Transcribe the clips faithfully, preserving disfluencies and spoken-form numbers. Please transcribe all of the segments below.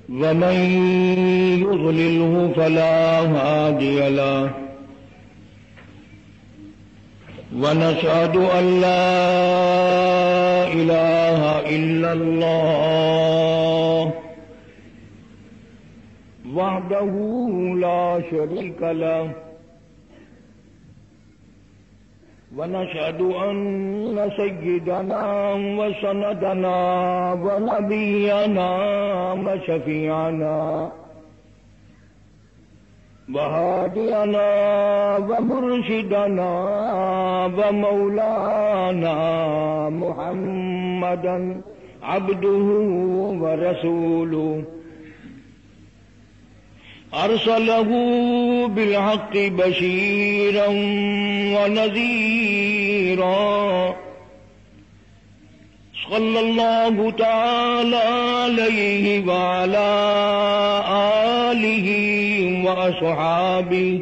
ومن يضلله فلا هادي له ونشهد أن لا إله إلا الله وحده لا شريك له ونشهد أن سيدنا وسندنا ونبينا وشفيعنا وهادينا ومرشدنا ومولانا محمدا عبده ورسوله أرسله بالحق بشيرا ونذيرا صلى الله تعالى عليه وعلى آله وأصحابه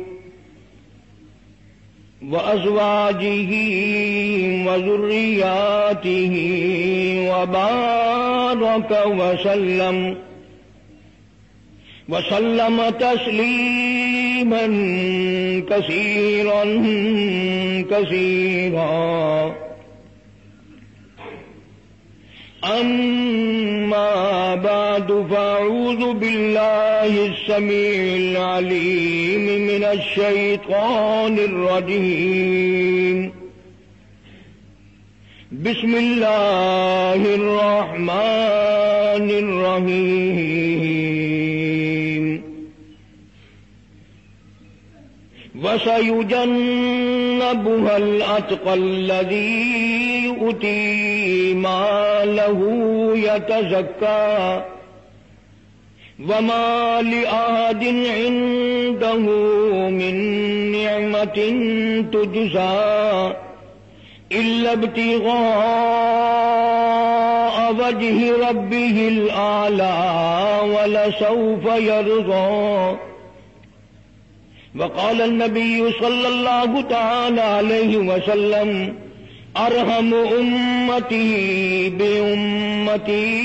وأزواجه وذرياته وبارك وسلم وسلم تسليما كثيرا كثيرا. أما بعد فأعوذ بالله السميع العليم من الشيطان الرجيم. بسم الله الرحمن الرحيم. وسيجنبها الأتقى الذي يؤتي ماله يتزكى وما لأحد عنده من نعمة تجزى إلا ابتغاء وجه ربه الأعلى ولسوف يرضى. وقال النبي صلى الله تعالى عليه وسلم: أرحم أمتي بأمتي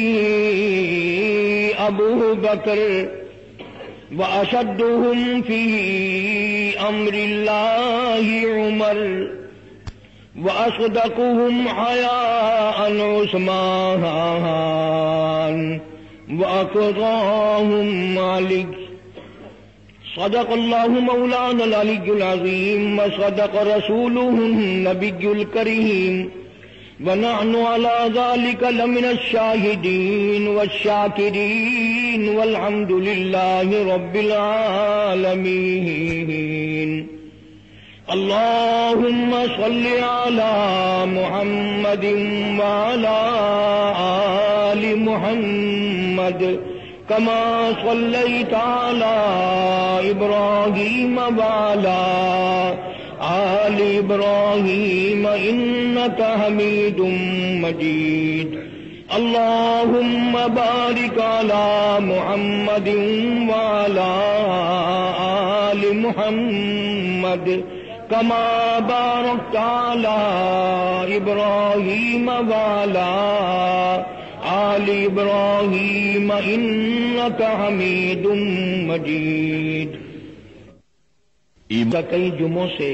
أبو بكر وأشدهم في أمر الله عمر وأصدقهم حياء عثمان وأقضاهم علي. صدق الله مولانا العلي العظيم وصدق رسوله النبي الكريم ونحن على ذلك لمن الشاهدين والشاكرين والحمد لله رب العالمين. اللهم صل على محمد وعلى آل محمد كما صليت على إبراهيم وعلى آل إبراهيم إنك حميد مجيد. اللهم بارك على محمد وعلى آل محمد كما باركت على إبراهيم وعلى آل إبراهيم إنك حميد مجيد. کئی جمعوں سے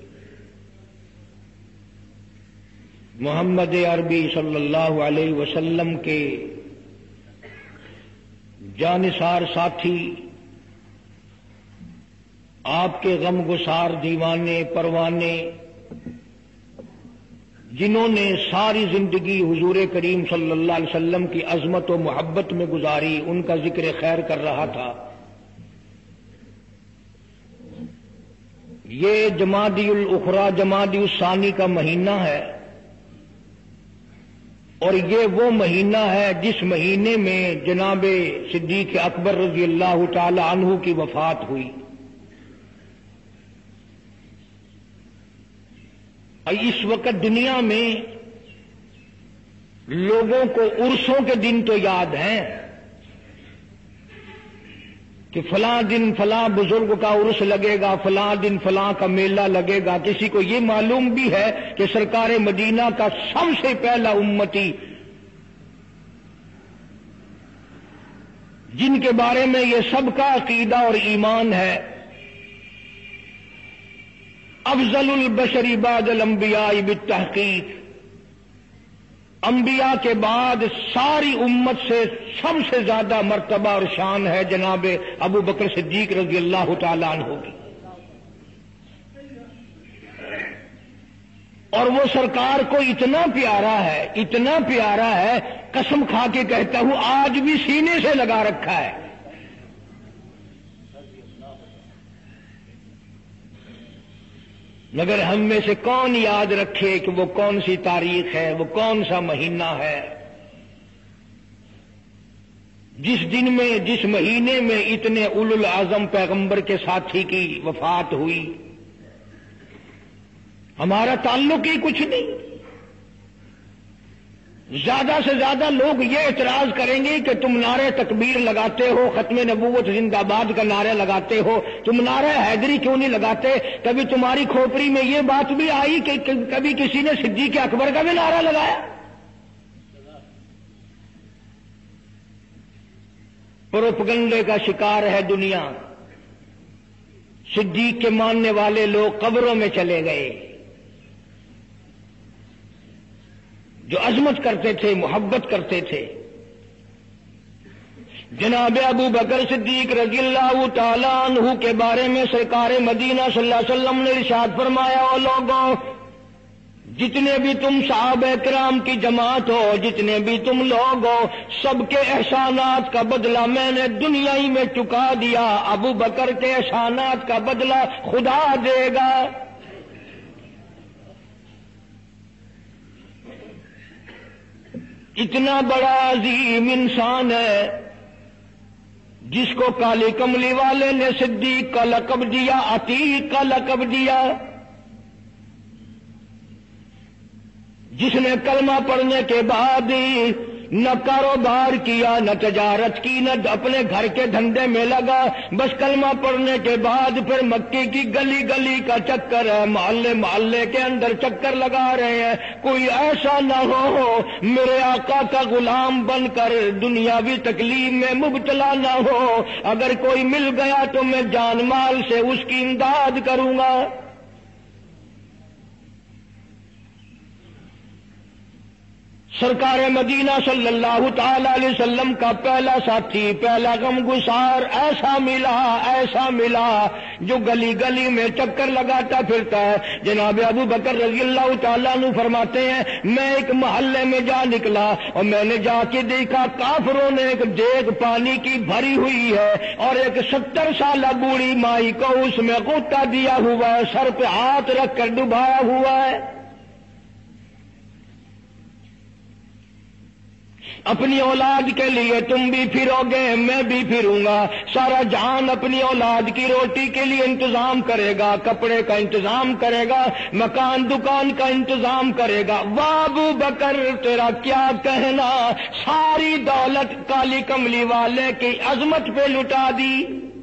محمد عربی صلی اللہ علیہ وسلم کے جانثار ساتھی، آپ کے غم گسار دیوانے پروانے، جنہوں نے ساری زندگی حضور کریم صلی اللہ علیہ وسلم کی عظمت و محبت میں گزاری، ان کا ذکر خیر کر رہا تھا. یہ جمادی الاخری جمادی الثانی کا مہینہ ہے، اور یہ وہ مہینہ ہے جس مہینے میں جناب صدیق اکبر رضی اللہ تعالی عنہ کی وفات ہوئی. اس وقت دنیا میں لوگوں کو عرسوں کے دن تو یاد ہیں کہ فلاں دن فلاں بزرگ کا عرس لگے گا، فلاں دن فلاں کا میلہ لگے گا. کسی کو یہ معلوم بھی ہے کہ سرکار مدینہ کا سب سے پہلا امتی جن کے بارے میں یہ سب کا عقیدہ اور ایمان ہے، افضل البشر بعد الانبیاء بالتحقیق، انبیاء کے بعد ساری امت سے سب سے زیادہ مرتبہ اور شان ہے جناب ابو بکر صدیق رضی اللہ تعالیٰ عنہ کی، اور وہ سرکار کو اتنا پیارا ہے، اتنا پیارا ہے، قسم کھا کے کہتا ہوں آج بھی سینے سے لگا رکھا ہے۔ مگر ہم میں سے کون یاد رکھے کہ وہ کون سی تاریخ ہے، وہ کون سا مہینہ ہے جس دن میں، جس مہینے میں اتنے اولو العزم پیغمبر کے ساتھی کی وفات ہوئی۔ ہمارا تعلق ہی کچھ نہیں۔ زیادہ سے زیادہ لوگ یہ اعتراض کریں گے کہ تم نعرہ تکبیر لگاتے ہو، ختم نبوت زندہ باد کا نعرہ لگاتے ہو، تم نعرہ حیدری کیوں نہیں لگاتے؟ کبھی تمہاری کھوپڑی میں یہ بات بھی آئی کہ کبھی کسی نے صدیق اکبر کا بھی نعرہ لگایا؟ پروپگنڈے کا شکار ہے دنیا۔ صدیق کے ماننے والے لوگ قبروں میں چلے گئے، جو عظمت کرتے تھے، محبت کرتے تھے۔ جناب ابو بکر صدیق رضی اللہ تعالیٰ عنہ کے بارے میں سرکار مدینہ صلی اللہ علیہ وسلم نے ارشاد فرمایا، او لوگوں، جتنے بھی تم صحابہ کرام کی جماعت ہو، جتنے بھی تم لوگ ہو، سب کے احسانات کا بدلہ میں نے دنیا ہی میں چکا دیا، ابو بکر کے احسانات کا بدلہ خدا دے گا۔ اتنا بڑا عظیم انسان ہے جس کو کالی کملی والے نے صدیق کا لقب دیا، عتیق کا لقب دیا، جس نے کلمہ پڑھنے کے بعد نہ کاروبار کیا، نہ تجارت کی، نہ اپنے گھر کے دھندے میں لگا، بس کلمہ پڑھنے کے بعد پھر مکے کی گلی گلی کا چکر ہے، محلے محلے کے اندر چکر لگا رہے ہیں۔ کوئی ایسا نہ ہو میرے آقا کا غلام بن کر دنیاوی تکلیف میں مبتلا نہ ہو، اگر کوئی مل گیا تو میں جان مال سے اس کی امداد کروں گا۔ سرکار مدینہ صلی اللہ تعالی علیہ وسلم کا پہلا ساتھی، پہلا غم گسار ایسا ملا، ایسا ملا جو گلی گلی میں چکر لگاتا پھرتا ہے۔ جناب ابو بکر رضی اللہ تعالیٰ عنہ فرماتے ہیں، میں ایک محلے میں جا نکلا اور میں نے جا کے دیکھا کافروں نے ایک دیگ پانی کی بھری ہوئی ہے اور ایک ستر سالہ بوڑھی مائی کو اس میں غوطہ دیا ہوا ہے، سر پہ ہاتھ رکھ کر ڈبایا ہوا ہے۔ اپنی اولاد کے لیے تم بھی پھرو گے، میں بھی پھروں گا۔ سارا جہان اپنی اولاد کی روٹی کے لیے انتظام کرے گا، کپڑے کا انتظام کرے گا، مکان دکان کا انتظام کرے گا۔ واہ ابو بکر تیرا کیا کہنا، ساری دولت کالی کملی والے کی عظمت پہ لٹا دی۔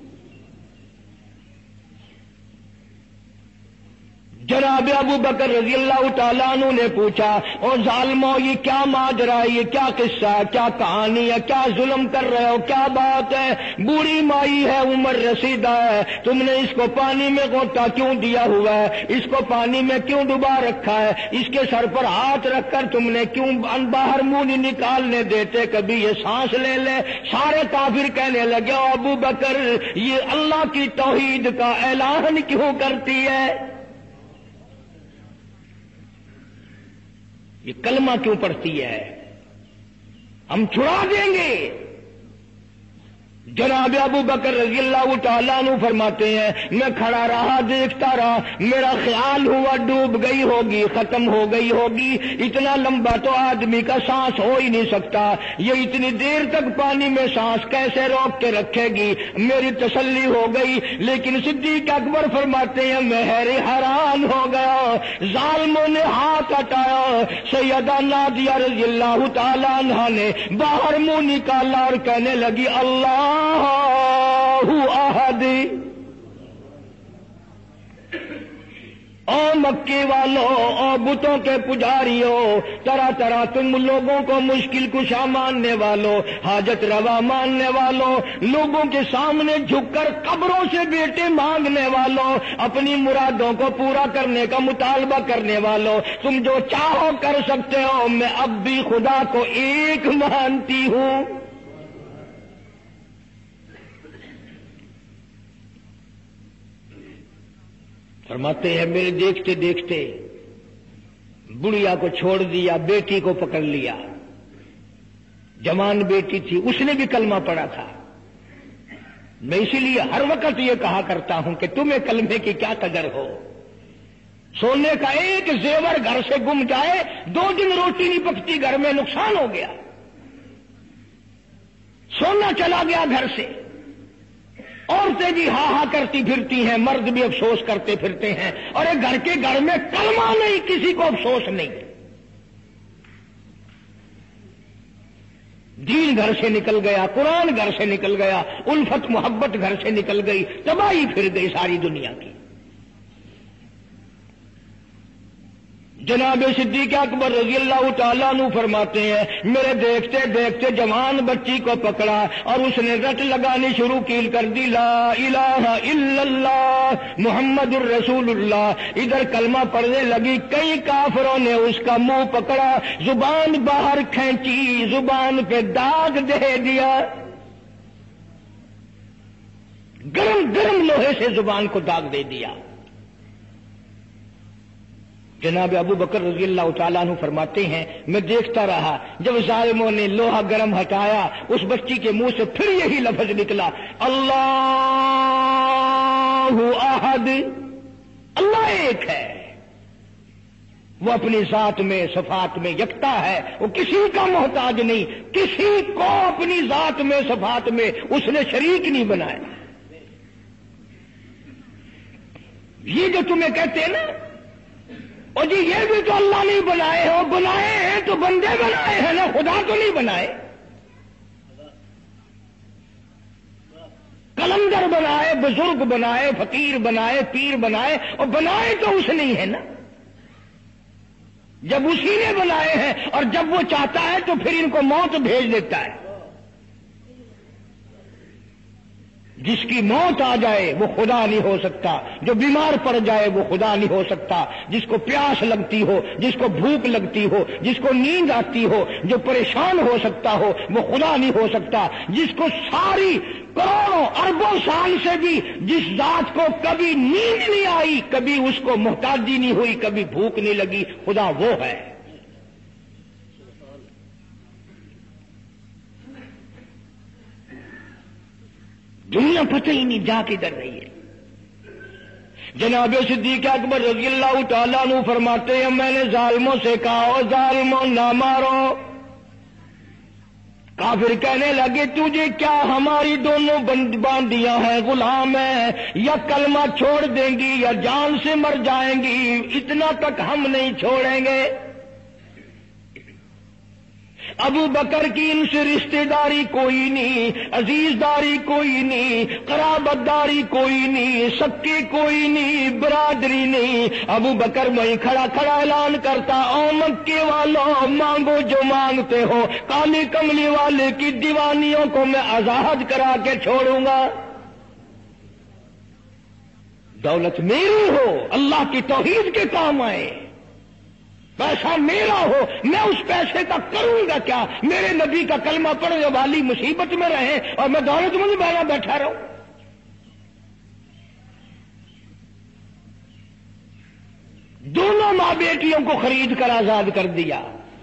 جناب ابو بکر رضی اللہ تعالیٰ عنہ نے پوچھا، اور ظالموں یہ کیا ماجرا ہے، یہ کیا قصہ ہے، کیا کہانی ہے، کیا ظلم کر رہے ہو، کیا بات ہے؟ بوڑھی مائی ہے، عمر رسیدہ ہے، تم نے اس کو پانی میں غوطہ کیوں دیا ہوا ہے، اس کو پانی میں کیوں ڈبا رکھا ہے، اس کے سر پر ہاتھ رکھ کر تم نے کیوں باہر منہ نہیں نکالنے دیتے، کبھی یہ سانس لے لے۔ سارے کافر کہنے لگے، او ابو بکر یہ اللہ کی توحید کا اعلان کیوں کرتی ہے، یہ کلمہ کیوں پڑھتی ہے، ہم چھڑا دیں گے۔ جناب ابو بکر رضی اللہ تعالیٰ عنہ فرماتے ہیں، میں کھڑا رہا دیکھتا رہا، میرا خیال ہوا ڈوب گئی ہوگی، ختم ہو گئی ہوگی، اتنا لمبا تو آدمی کا سانس ہو ہی نہیں سکتا، یہ اتنی دیر تک پانی میں سانس کیسے روک کے رکھے گی، میری تسلی ہو گئی۔ لیکن صدیق اکبر فرماتے ہیں، میں حیران ہو گیا، ظالموں نے ہاتھ ہٹایا، سیدہ نادیہ رضی اللہ تعالیٰ عنہا نے باہر منہ نکالا اور کہنے لگی، اللہ احد او مکے والوں، او بتوں کے پجاریوں، طرح طرح تم لوگوں کو مشکل کشا ماننے والوں، حاجت روا ماننے والوں، لوگوں کے سامنے جھک کر قبروں سے بیٹے مانگنے والوں، اپنی مرادوں کو پورا کرنے کا مطالبہ کرنے والوں، تم جو چاہو کر سکتے ہو، میں اب بھی خدا کو ایک مانتی ہوں۔ فرماتے ہیں میرے دیکھتے دیکھتے بڑھیا کو چھوڑ دیا، بیٹی کو پکڑ لیا، جوان بیٹی تھی، اس نے بھی کلمہ پڑھا تھا۔ میں اسی لیے ہر وقت یہ کہا کرتا ہوں کہ تمہیں کلمے کی کیا قدر ہو۔ سونے کا ایک زیور گھر سے گم جائے، دو دن روٹی نہیں پکتی گھر میں، نقصان ہو گیا، سونا چلا گیا گھر سے۔ عورتیں بھی ہاں ہاں کرتی پھرتی ہیں، مرد بھی افسوس کرتے پھرتے ہیں، اور ایک گھر کے گھر میں کلمہ نہیں، کسی کو افسوس نہیں۔ دین گھر سے نکل گیا، قرآن گھر سے نکل گیا، الفت محبت گھر سے نکل گئی، تباہی پھر گئی ساری دنیا کی۔ جناب صدیق اکبر رضی اللہ تعالیٰ عنہ فرماتے ہیں میرے دیکھتے دیکھتے جوان بچی کو پکڑا اور اس نے رٹ لگانی شروع کی کر دی، لا الہ الا اللہ محمد الرسول اللہ۔ ادھر کلمہ پڑھنے لگی، کئی کافروں نے اس کا منہ پکڑا، زبان باہر کھینچی، زبان پہ داغ دے دیا، گرم گرم لوہے سے زبان کو داغ دے دیا۔ جناب ابو بکر رضی اللہ تعالیٰ عنہ فرماتے ہیں میں دیکھتا رہا، جب ظالموں نے لوہا گرم ہٹایا، اس بچی کے منہ سے پھر یہی لفظ نکلا، اللہ احد، اللہ ایک ہے، وہ اپنی ذات میں صفات میں یکتا ہے، وہ کسی کا محتاج نہیں، کسی کو اپنی ذات میں صفات میں اس نے شریک نہیں بنایا۔ یہ جو تمہیں کہتے ہیں نا، اور جی یہ بھی تو اللہ نہیں بنائے ہو، بنائے ہیں تو بندے بنائے ہیں نا، خدا تو نہیں بنائے۔ کلندر بنائے، بزرگ بنائے، فقیر بنائے، پیر بنائے، اور بنائے تو اس نے ہی ہے نا۔ جب اسی نے بنائے ہیں اور جب وہ چاہتا ہے تو پھر ان کو موت بھیج دیتا ہے۔ جس کی موت آ جائے وہ خدا نہیں ہو سکتا، جو بیمار پڑ جائے وہ خدا نہیں ہو سکتا، جس کو پیاس لگتی ہو، جس کو بھوک لگتی ہو، جس کو نیند آتی ہو، جو پریشان ہو سکتا ہو وہ خدا نہیں ہو سکتا۔ جس کو ساری کروڑوں اربوں سال سے بھی جس ذات کو کبھی نیند نہیں آئی، کبھی اس کو محتاجی نہیں ہوئی، کبھی بھوک نہیں لگی، خدا وہ ہے۔ دنیا پتہ ہی نہیں جا کدھر رہی ہے۔ جناب صدیق اکبر رضی اللہ تعالیٰ عنہ فرماتے ہیں میں نے ظالموں سے کہا، او ظالموں نہ مارو۔ کافر کہنے لگے تجھے کیا ہماری دونوں باندیاں ہیں، غلام ہیں، یا کلمہ چھوڑ دیں گی یا جان سے مر جائیں گی، اتنا تک ہم نہیں چھوڑیں گے۔ ابو بکر کی ان سے رشتہ داری کوئی نہیں، عزیز داری کوئی نہیں، قرابت داری کوئی نہیں، سکے کوئی نہیں، برادری نہیں۔ ابو بکر وہیں کھڑا کھڑا اعلان کرتا، او مکے والوں مانگو جو مانگتے ہو، کالی کملی والے کی دیوانیوں کو میں آزاد کرا کے چھوڑوں گا۔ دولت میری ہو، اللہ کی توحید کے کام آئے، پیسہ میرا ہو، میں اس پیسے کا کروں گا کیا؟ میرے نبی کا کلمہ پڑھنے والی مصیبت میں رہے اور میں دولت مند بنا بیٹھا رہوں۔ دونوں ماں بیٹیوں کو خرید کر آزاد کر دیا۔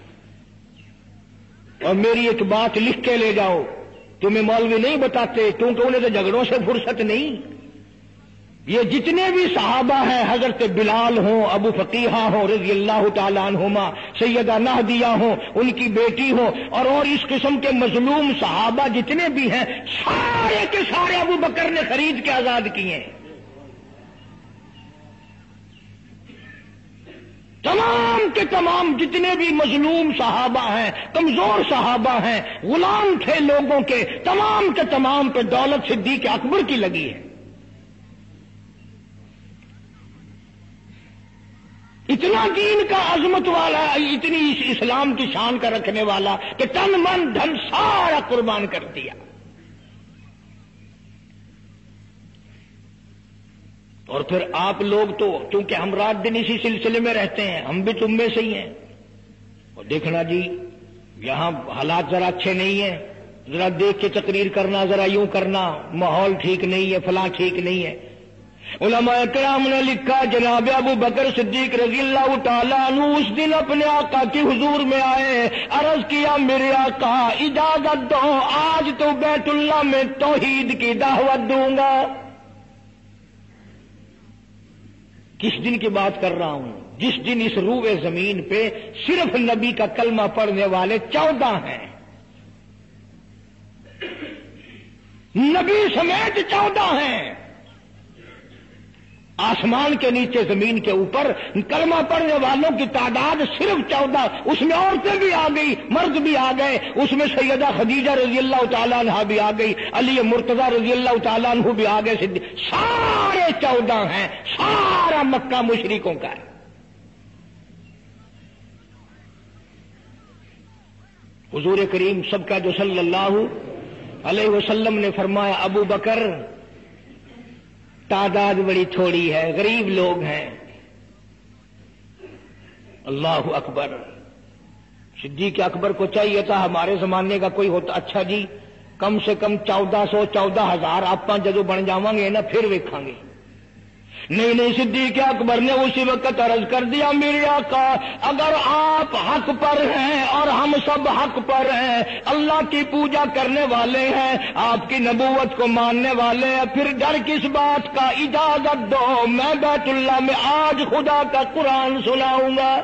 اور میری ایک بات لکھ کے لے جاؤ، تمہیں مولوی نہیں بتاتے کیونکہ انہیں تو جھگڑوں سے فرصت نہیں۔ یہ جتنے بھی صحابہ ہیں، حضرت بلال ہوں، ابو فقیحہ ہوں رضی اللہ تعالیٰ عنہما، سیدہ نہدیہ ہوں، ان کی بیٹی ہوں، اور اور اس قسم کے مظلوم صحابہ جتنے بھی ہیں، سارے کے سارے ابو بکر نے خرید کے آزاد کیے ہیں۔ تمام کے تمام جتنے بھی مظلوم صحابہ ہیں، کمزور صحابہ ہیں، غلام تھے لوگوں کے، تمام کے تمام پہ دولت صدیق اکبر کی لگی ہے۔ اتنا دین کا عظمت والا، اتنی اسلام کی شان کا رکھنے والا کہ تن من دھن سارا قربان کر دیا. اور پھر آپ لوگ تو چونکہ ہم رات دن اسی سلسلے میں رہتے ہیں، ہم بھی تم میں سے ہی ہیں. اور دیکھنا جی یہاں حالات ذرا اچھے نہیں ہیں، ذرا دیکھ کے تقریر کرنا، ذرا یوں کرنا، ماحول ٹھیک نہیں ہے، فلاں ٹھیک نہیں ہے. علماء کرام نے لکھا جناب ابو بکر صدیق رضی اللہ تعالیٰ عنہ اس دن اپنے آقا کی حضور میں آئے، عرض کیا میرے آقا اجازت دو، آج تو بیت اللہ میں توحید کی دعوت دوں گا. کس دن کی بات کر رہا ہوں؟ جس دن اس روئے زمین پہ صرف نبی کا کلمہ پڑھنے والے چودہ ہیں، نبی سمیت چودہ ہیں. آسمان کے نیچے زمین کے اوپر کلمہ پڑھنے والوں کی تعداد صرف چودہ، اس میں عورتیں بھی آ گئی، مرد بھی آ گئے، اس میں سیدہ خدیجہ رضی اللہ تعالیٰ عنہ بھی آ گئی، علی مرتضی رضی اللہ تعالیٰ عنہ بھی آ گئے، سارے چودہ ہیں. سارا مکہ مشرکوں کا ہے. حضور کریم سب کا جو صلی اللہ علیہ وسلم نے فرمایا ابو بکر تعداد بڑی تھوڑی ہے، غریب لوگ ہیں. اللہ اکبر. صدیق اکبر کو چاہیے تھا ہمارے زمانے کا کوئی ہوتا اچھا جی کم سے کم چودہ سو چودہ ہزار آپ جدو بن جاواں گے نا پھر ویکھاں گے. نہیں نہیں، صدیق اکبر نے اسی وقت عرض کر دیا میرے آقا اگر آپ حق پر ہیں اور ہم سب حق پر ہیں، اللہ کی پوجا کرنے والے ہیں، آپ کی نبوت کو ماننے والے ہیں، پھر ڈر کس بات کا؟ اجازت دو میں بیت اللہ میں آج خدا کا قرآن سناؤں گا.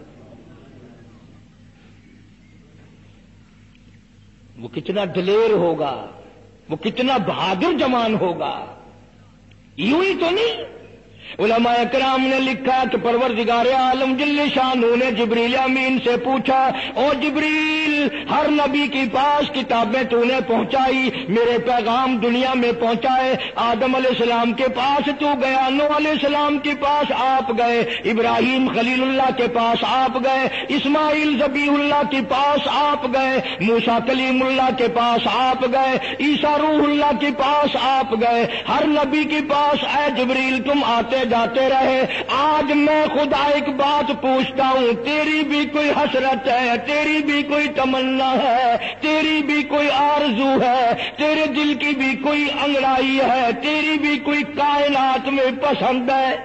وہ کتنا دلیر ہوگا، وہ کتنا بہادر جوان ہوگا. یوں ہی تو نہیں. علماء کرام نے لکھا کہ پروردگار عالم جل شانہ نے جبریل امین سے پوچھا او جبریل ہر نبی کے پاس کتابیں تو نے پہنچائی، میرے پیغام دنیا میں پہنچائے. آدم علیہ السلام کے پاس تو گیا، نوح علیہ السلام کے پاس آپ گئے، ابراہیم خلیل اللہ کے پاس آپ گئے، اسماعیل ذبیح اللہ کے پاس آپ گئے، موسیٰ کلیم اللہ کے پاس آپ گئے، عیسیٰ روح اللہ کے پاس آپ گئے. ہر نبی کے پاس اے جبریل تم آتے جاتے رہے. آج میں خدا ایک بات پوچھتا ہوں، تیری بھی کوئی حسرت ہے، تیری بھی کوئی تمنا ہے، تیری بھی کوئی آرزو ہے، تیرے دل کی بھی کوئی انگڑائی ہے، تیری بھی کوئی کائنات میں پسند ہے؟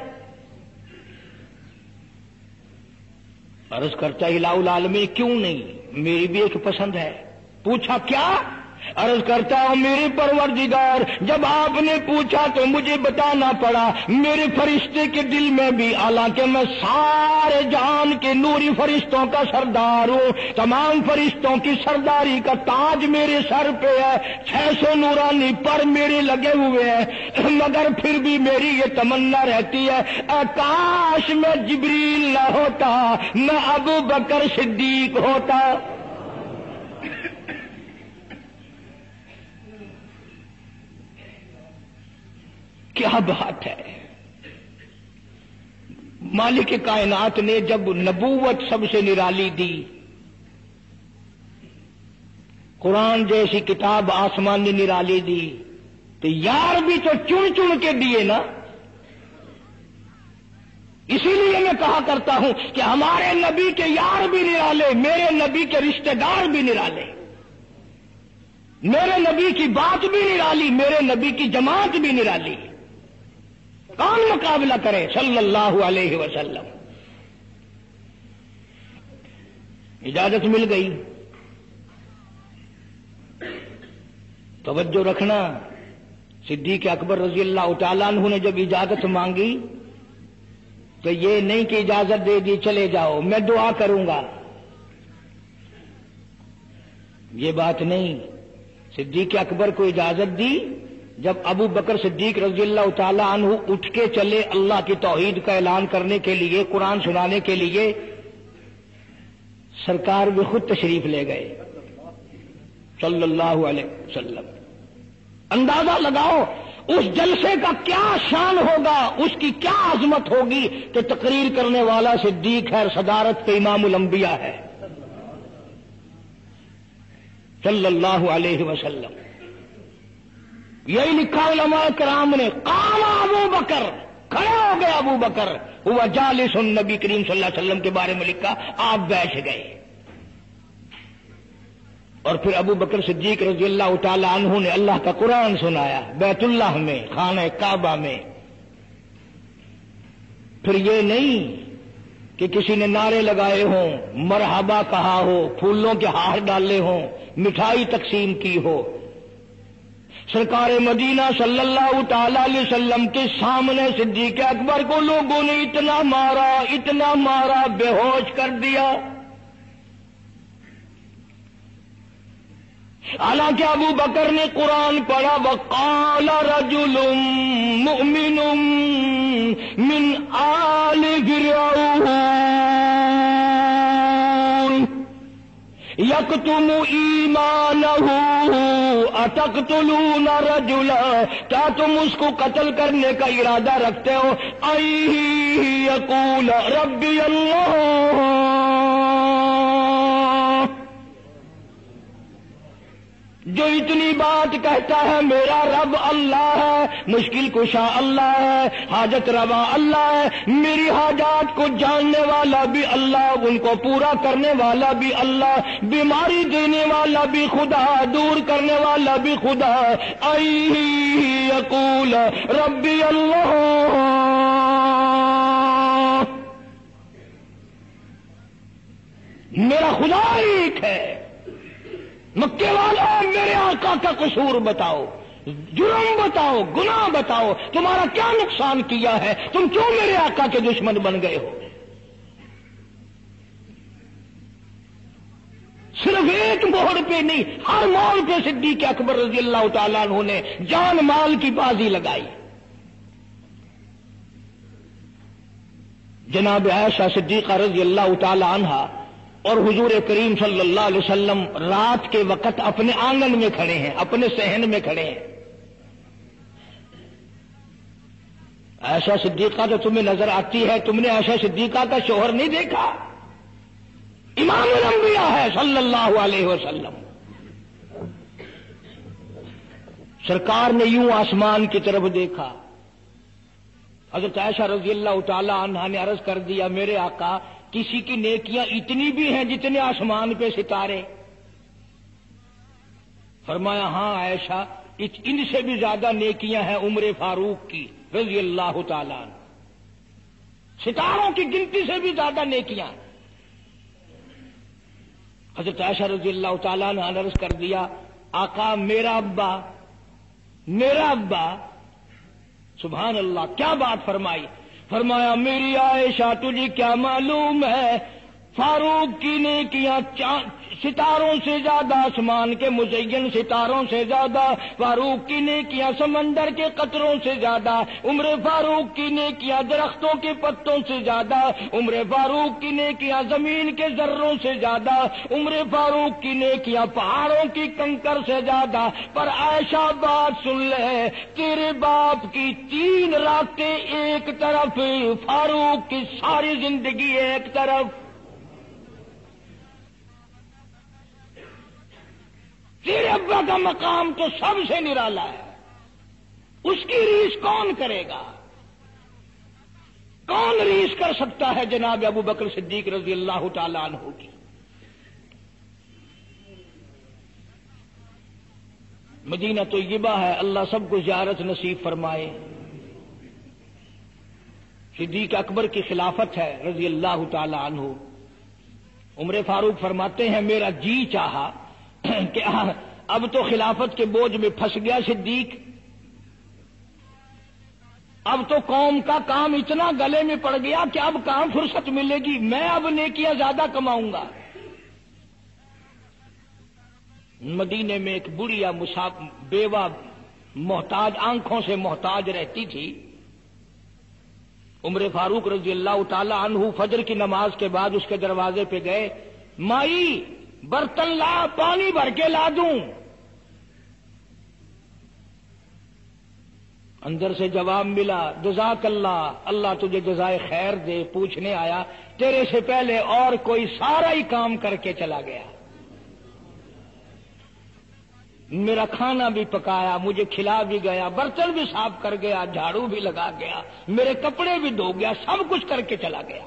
عرض کرتا الہ العالمین کیوں نہیں، میری بھی ایک پسند ہے. پوچھا کیا؟ عرض کرتا ہوں میرے پروردگار جب آپ نے پوچھا تو مجھے بتانا پڑا میرے فرشتے کے دل میں بھی، حالانکہ میں سارے جہان کے نوری فرشتوں کا سردار ہوں، تمام فرشتوں کی سرداری کا تاج میرے سر پہ ہے، چھ سو نورانی پر میرے لگے ہوئے ہیں، مگر پھر بھی میری یہ تمنا رہتی ہے اے کاش میں جبریل نہ ہوتا، میں ابو بکر صدیق ہوتا. کیا بات ہے. مالک کائنات نے جب نبوت سب سے نرالی دی، قرآن جیسی کتاب آسمان نے نرالی دی، تو یار بھی تو چن چن کے دیے نا. اسی لیے میں کہا کرتا ہوں کہ ہمارے نبی کے یار بھی نرالے، میرے نبی کے رشتہ دار بھی نرالے، میرے نبی کی بات بھی نرالی، میرے نبی کی جماعت بھی نرالی. کون مقابلہ کرے صلی اللہ علیہ وسلم. اجازت مل گئی. توجہ رکھنا، صدیق اکبر رضی اللہ تعالیٰ عنہ نے جب اجازت مانگی تو یہ نہیں کہ اجازت دے دی چلے جاؤ میں دعا کروں گا، یہ بات نہیں. صدیق اکبر کو اجازت دی. جب ابو بکر صدیق رضی اللہ تعالی عنہ اٹھ کے چلے اللہ کی توحید کا اعلان کرنے کے لیے، قرآن سنانے کے لیے، سرکار بھی خود تشریف لے گئے صلی اللہ علیہ وسلم. اندازہ لگاؤ اس جلسے کا کیا شان ہوگا، اس کی کیا عظمت ہوگی کہ تقریر کرنے والا صدیق ہے، صدارت کے امام الانبیاء ہے صلی اللہ علیہ وسلم. یہی لکھا علماء کرام نے، قام ابو بکر، کھڑے ہو گئے ابو بکر، ہوا جالس، نبی کریم صلی اللہ علیہ وسلم کے بارے میں لکھا آپ بیٹھ گئے. اور پھر ابو بکر صدیق رضی اللہ تعالی عنہ نے اللہ کا قرآن سنایا بیت اللہ میں، خانہ کعبہ میں. پھر یہ نہیں کہ کسی نے نعرے لگائے ہوں، مرحبا کہا ہو، پھولوں کے ہار ڈالے ہوں، مٹھائی تقسیم کی ہو. سرکار مدینہ صلی اللہ تعالی علیہ وسلم کے سامنے صدیق اکبر کو لوگوں نے اتنا مارا، اتنا مارا، بے ہوش کر دیا. حالانکہ ابو بکر نے قرآن پڑھا، وقال رجل مؤمن من آل فرعون یکتم ایمانہ اتقتلون رجلا، کیا تم اس کو قتل کرنے کا ارادہ رکھتے ہو؟ ای یقول ربی اللہ، جو اتنی بات کہتا ہے میرا رب اللہ ہے، مشکل کشا اللہ ہے، حاجت روا اللہ ہے، میری حاجات کو جاننے والا بھی اللہ، ان کو پورا کرنے والا بھی اللہ، بیماری دینے والا بھی خدا، دور کرنے والا بھی خدا. ای یقول ربی اللہ، میرا خدا ایک ہے. مکے والوں میرے آقا کا قصور بتاؤ، جرم بتاؤ، گناہ بتاؤ، تمہارا کیا نقصان کیا ہے، تم کیوں میرے آقا کے دشمن بن گئے ہو؟ صرف ایک موڑ پہ نہیں، ہر موڑ پہ صدیق اکبر رضی اللہ تعالیٰ عنہ نے جان مال کی بازی لگائی. جناب عائشہ صدیقہ رضی اللہ تعالی عنہا اور حضور کریم صلی اللہ علیہ وسلم رات کے وقت اپنے آنگن میں کھڑے ہیں، اپنے صحن میں کھڑے ہیں. عائشہ صدیقہ تو تمہیں نظر آتی ہے، تم نے عائشہ صدیقہ کا شوہر نہیں دیکھا؟ امام الانبیاء ہے صلی اللہ علیہ وسلم. سرکار نے یوں آسمان کی طرف دیکھا. حضرت عائشہ رضی اللہ تعالی عنہا نے عرض کر دیا، میرے آقا کسی کی نیکیاں اتنی بھی ہیں جتنے آسمان پہ ستارے؟ فرمایا ہاں عائشہ، ان سے بھی زیادہ نیکیاں ہیں عمر فاروق کی رضی اللہ تعالی عنہ، ستاروں کی گنتی سے بھی زیادہ نیکیاں. حضرت عائشہ رضی اللہ تعالی عنہ نے عرض کر دیا، آقا میرا ابا، میرا ابا. سبحان اللہ، کیا بات فرمائی. فرمایا میری عائشہ تجھے کیا معلوم ہے، فاروق کی نیکیاں ستاروں سے زیادہ، آسمان کے مزین ستاروں سے زیادہ، فاروق کی نیکیاں سمندر کے قطروں سے زیادہ، عمر فاروق کی نیکیاں درختوں کے پتوں سے زیادہ، عمر فاروق کی نیکیاں زمین کے ذروں سے زیادہ، عمر فاروق کی نیکیاں پہاڑوں کی کنکر سے زیادہ. پر عائشہ بات سن لے، تیرے باپ کی تین راتیں ایک طرف، فاروق کی ساری زندگی ایک طرف. تیرے ابا کا مقام تو سب سے نرالا ہے، اس کی ریس کون کرے گا؟ کون ریس کر سکتا ہے جناب ابو بکر صدیق رضی اللہ تعالی عنہ کی؟ مدینہ طیبہ ہے، اللہ سب کو زیارت نصیب فرمائے. صدیق اکبر کی خلافت ہے رضی اللہ تعالی عنہ. عمر فاروق فرماتے ہیں میرا جی چاہا کہ اب تو خلافت کے بوجھ میں پھنس گیا صدیق، اب تو قوم کا کام اتنا گلے میں پڑ گیا کہ اب کہاں فرصت ملے گی، میں اب نیکیاں زیادہ کماؤں گا. مدینے میں ایک بڑھیا بیوہ محتاج، آنکھوں سے محتاج رہتی تھی. عمر فاروق رضی اللہ تعالی عنہ فجر کی نماز کے بعد اس کے دروازے پہ گئے، مائی برتن لا، پانی بھر کے لا دوں. اندر سے جواب ملا جزاک اللہ، اللہ تجھے جزائے خیر دے، پوچھنے آیا تیرے سے پہلے اور کوئی سارا ہی کام کر کے چلا گیا، میرا کھانا بھی پکایا، مجھے کھلا بھی گیا، برتن بھی صاف کر گیا، جھاڑو بھی لگا گیا، میرے کپڑے بھی دھو گیا، سب کچھ کر کے چلا گیا۔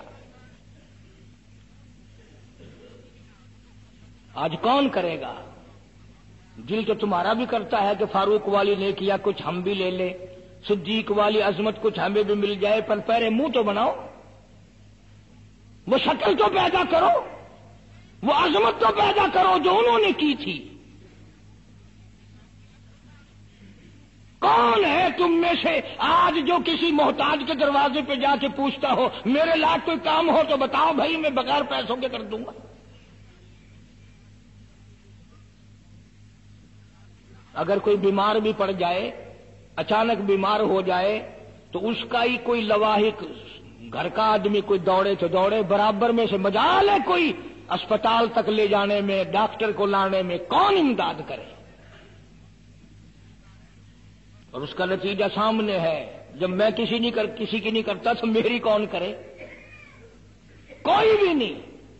آج کون کرے گا؟ دل تو تمہارا بھی کرتا ہے کہ فاروق والی نے کیا، کچھ ہم بھی لے لیں، صدیق والی عظمت کچھ ہمیں بھی مل جائے، پر پہلے منہ تو بناؤ، وہ شکل تو پیدا کرو، وہ عظمت تو پیدا کرو جو انہوں نے کی تھی۔ کون ہے تم میں سے آج جو کسی محتاج کے دروازے پہ جا کے پوچھتا ہو میرے لاکھ کوئی کام ہو تو بتاؤ بھائی، میں بغیر پیسوں کے کر دوں گا؟ اگر کوئی بیمار بھی پڑ جائے، اچانک بیمار ہو جائے، تو اس کا ہی کوئی لواحق گھر کا آدمی کوئی دوڑے تو دوڑے، برابر میں سے مجال ہے کوئی اسپتال تک لے جانے میں، ڈاکٹر کو لانے میں، کون امداد کرے؟ اور اس کا نتیجہ سامنے ہے، جب میں کسی نہیں کر کسی کی نہیں کرتا تو میری کون کرے؟ کوئی بھی نہیں۔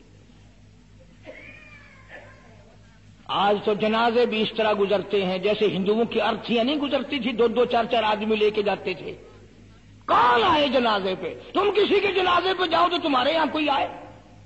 آج تو جنازے بھی اس طرح گزرتے ہیں جیسے ہندوؤں کی ارتھیاں نہیں گزرتی تھی، دو دو چار چار آدمی لے کے جاتے تھے۔ کون آئے جنازے پہ؟ تم کسی کے جنازے پہ جاؤ تو تمہارے یہاں کوئی آئے؟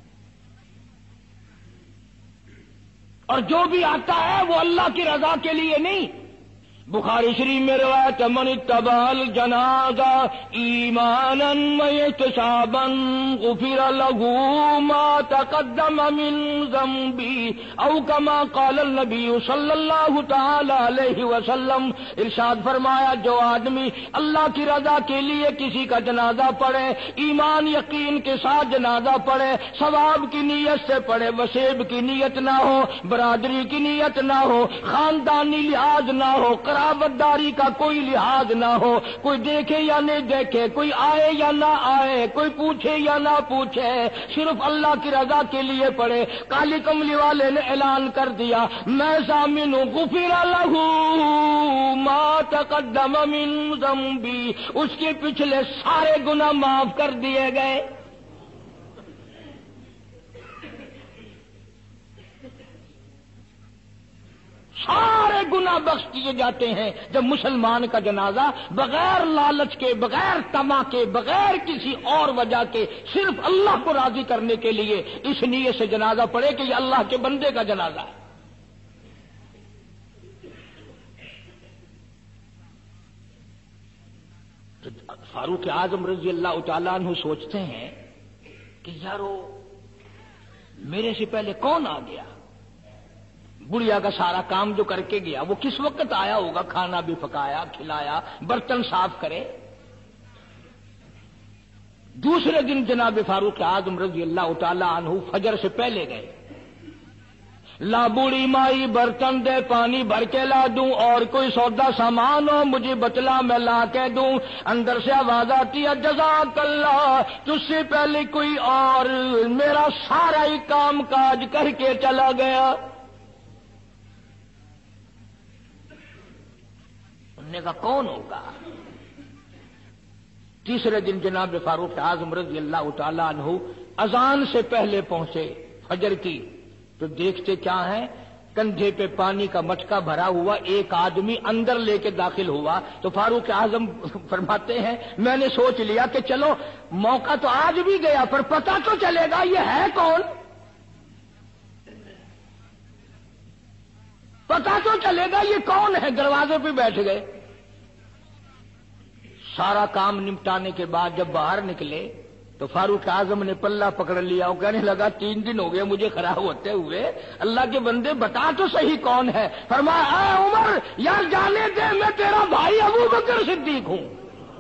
اور جو بھی آتا ہے وہ اللہ کی رضا کے لیے نہیں۔ بخاری شریف میں روایت من اتبع الجنازہ ایمانا واحتسابا غفر له ما تقدم من ذنبه او كما قال النبی صلی اللہ تعالی علیہ وسلم۔ ارشاد فرمایا جو آدمی اللہ کی رضا کے لیے کسی کا جنازہ پڑھے، ایمان یقین کے ساتھ جنازہ پڑھے، ثواب کی نیت سے پڑھے، وسیب کی نیت نہ ہو، برادری کی نیت نہ ہو، خاندانی لحاظ نہ ہو، قرابت داری کا کوئی لحاظ نہ ہو، کوئی دیکھے یا نہیں دیکھے، کوئی آئے یا نہ آئے، کوئی پوچھے یا نہ پوچھے، صرف اللہ کی رضا کے لیے پڑھے۔ کالی کملی والے نے اعلان کر دیا میں ضامن ہوں، غفر لہ ما تقدم من ذنبی، اس کے پچھلے سارے گناہ معاف کر دیے گئے۔ سارے گناہ بخش دیے جاتے ہیں جب مسلمان کا جنازہ بغیر لالچ کے، بغیر طمع کے، بغیر کسی اور وجہ کے، صرف اللہ کو راضی کرنے کے لیے اس نیت سے جنازہ پڑھے کہ یہ اللہ کے بندے کا جنازہ ہے۔ تو فاروق اعظم رضی اللہ تعالیٰ عنہ سوچتے ہیں کہ یارو میرے سے پہلے کون آ گیا؟ بڑھیا کا سارا کام جو کر کے گیا وہ کس وقت آیا ہوگا؟ کھانا بھی پکایا، کھلایا، برتن صاف کرے۔ دوسرے دن جناب فاروق اعظم رضی اللہ تعالی عنہ فجر سے پہلے گئے، لا بوڑھی مائی برتن دے پانی بھر کے لا دوں، اور کوئی سودا سامان ہو مجھے بتلا میں لا کے دوں۔ اندر سے آواز آتی ہے جزاک اللہ، تجھ سے پہلے کوئی اور میرا سارا ہی کام کاج کر کے چلا گیا۔ نے کہا کون ہوگا؟ تیسرے دن جناب فاروق اعظم رضی اللہ تعالی عنہ اذان سے پہلے پہنچے فجر کی، تو دیکھتے کیا ہے، کندھے پہ پانی کا مٹکا بھرا ہوا ایک آدمی اندر لے کے داخل ہوا۔ تو فاروق اعظم فرماتے ہیں میں نے سوچ لیا کہ چلو موقع تو آج بھی گیا، پر پتہ تو چلے گا یہ ہے کون، پتہ تو چلے گا یہ کون ہے۔ دروازے پہ بیٹھ گئے۔ سارا کام نمٹانے کے بعد جب باہر نکلے تو فاروق اعظم نے پلہ پکڑ لیا، وہ کہنے لگا تین دن ہو گئے مجھے خراب ہوتے ہوئے، اللہ کے بندے بتا تو صحیح کون ہے۔ فرمایا اے عمر یار جانے دے، میں تیرا بھائی ابو بکر صدیق ہوں۔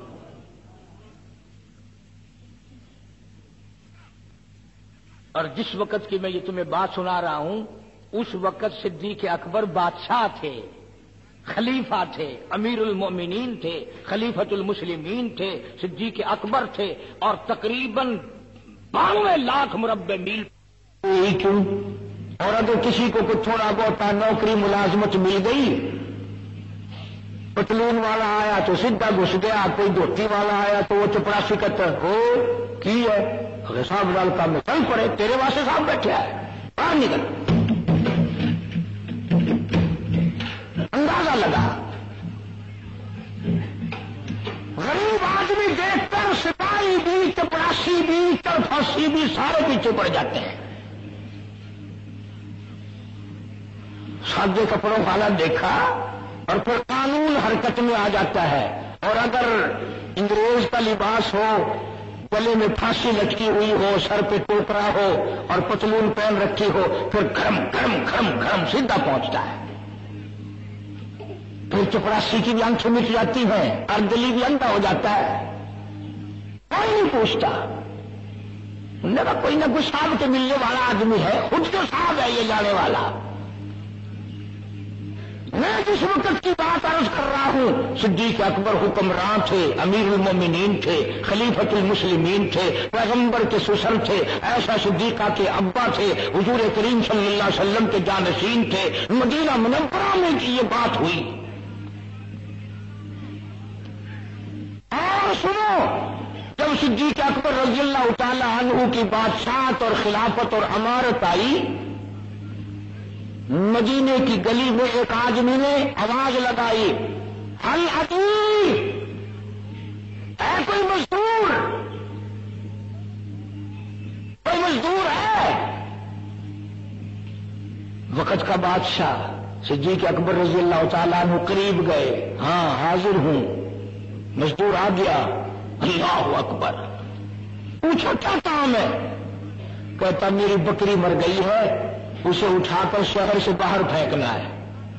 اور جس وقت کی میں یہ تمہیں بات سنا رہا ہوں اس وقت صدیق اکبر بادشاہ تھے، خلیفہ تھے، امیر المؤمنین تھے، خلیفۃ المسلمین تھے، صدیق اکبر تھے، اور تقریباً بانوے لاکھ مربع میل۔ کیوں؟ اور اگر کسی کو کوئی تھوڑا بہت نوکری ملازمت مل گئی پتلون والا آیا تو سیدھا گھس گیا، کوئی دھوتی والا آیا تو وہ چپڑاسی کہتا ہو کی ہے اگر صاحب لال کا میں چل پڑے تیرے واسطے صاحب بیٹھے آئے باہر نکل. اندازہ لگا غریب آدمی دیکھ کر سپاہی بھی چپڑاسی بھی چرفاسی بھی سارے پیچھے پڑ جاتے ہیں. سادے کپڑوں والا دیکھا اور پھر قانون حرکت میں آ جاتا ہے. اور اگر انگریز کا لباس ہو، گلے میں پھانسی لٹکی ہوئی ہو، سر پہ ٹوکرا ہو اور پتلون پہن رکھی ہو، پھر گھرم گھرم گھرم گھرم سیدھا پہنچتا ہے. پھر چپڑاسی کی بھی آنکھیں مٹ جاتی ہیں، اردلی بھی اندھا ہو جاتا ہے. کوئی نہیں پوچھتا. انہوں نے کوئی نہ کوئی صاحب کے ملنے والا آدمی ہے، خود تو صاحب ہے یہ جانے والا. میں جس وقت کی بات عرض کر رہا ہوں، صدیق اکبر حکمران تھے، امیر المومنین تھے، خلیفۃ المسلمین تھے، پیغمبر کے سسر تھے، ایسا صدیقہ کے ابا تھے، حضور کریم صلی اللہ علیہ وسلم کے جانشین تھے. مدینہ منورہ میں یہ بات ہوئی. اور سنو، جب صدیق اکبر رضی اللہ تعالی عنہ کی بادشاہت اور خلافت اور امارت آئی، مدینے کی گلی میں ایک آدمی نے آواز لگائی، ہل عطی، اے کوئی مزدور، کوئی مزدور ہے؟ وقت کا بادشاہ صدیق اکبر رضی اللہ تعالیٰ عنہ قریب گئے. ہاں حاضر ہوں. مزدور آ گیا. اللہ اکبر. پوچھو کیا کام ہے؟ کہتا میری بکری مر گئی ہے، اسے اٹھا کر شہر سے باہر پھینکنا ہے.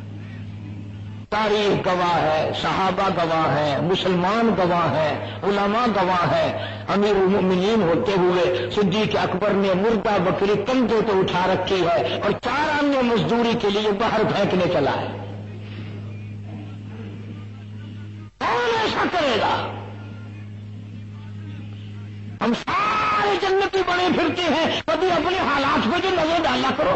تاریخ گواہ ہے، صحابہ گواہ ہیں، مسلمان گواہ ہیں، علماء گواہ ہیں. امیر المؤمنین ہوتے ہوئے صدیق اکبر نے مردہ بکری کندھے پہ اٹھا رکھی ہے اور چار انیہ مزدوری کے لیے باہر پھینکنے چلا ہے. کون ایسا کرے گا؟ ہم سارے جنتی بنے پھرتے ہیں، کبھی اپنے حالات میں جو نظر ڈالا کرو.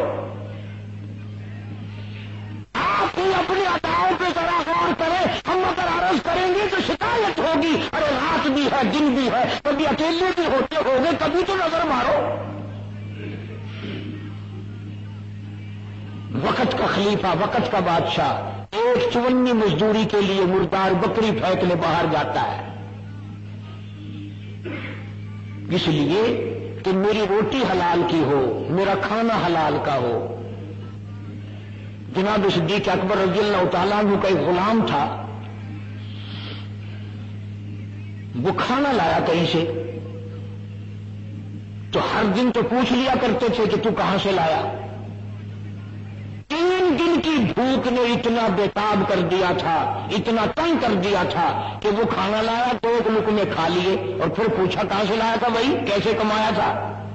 آپ ہی اپنی اداؤں پہ ذرا غور کریں. ہم اگر عرض کریں گے تو شکایت ہوگی، ارے رات بھی ہے دن بھی ہے، کبھی اکیلے بھی ہوتے ہوگے، کبھی تو نظر مارو. وقت کا خلیفہ، وقت کا بادشاہ ایک چونی مزدوری کے لیے مردار بکری پھینکنے باہر جاتا ہے، اس لیے کہ میری روٹی حلال کی ہو، میرا کھانا حلال کا ہو. جناب صدیق اکبر رضی اللہ تعالیٰ عنہ کا ایک غلام تھا، وہ کھانا لایا کہیں سے، تو ہر دن تو پوچھ لیا کرتے تھے کہ تو کہاں سے لایا. تین دن کی بھوک نے اتنا بےتاب کر دیا تھا، اتنا تنگ کر دیا تھا کہ وہ کھانا لایا تو ایک لقمے کھا لیے اور پھر پوچھا کہاں سے لایا تھا بھائی، کیسے کمایا تھا.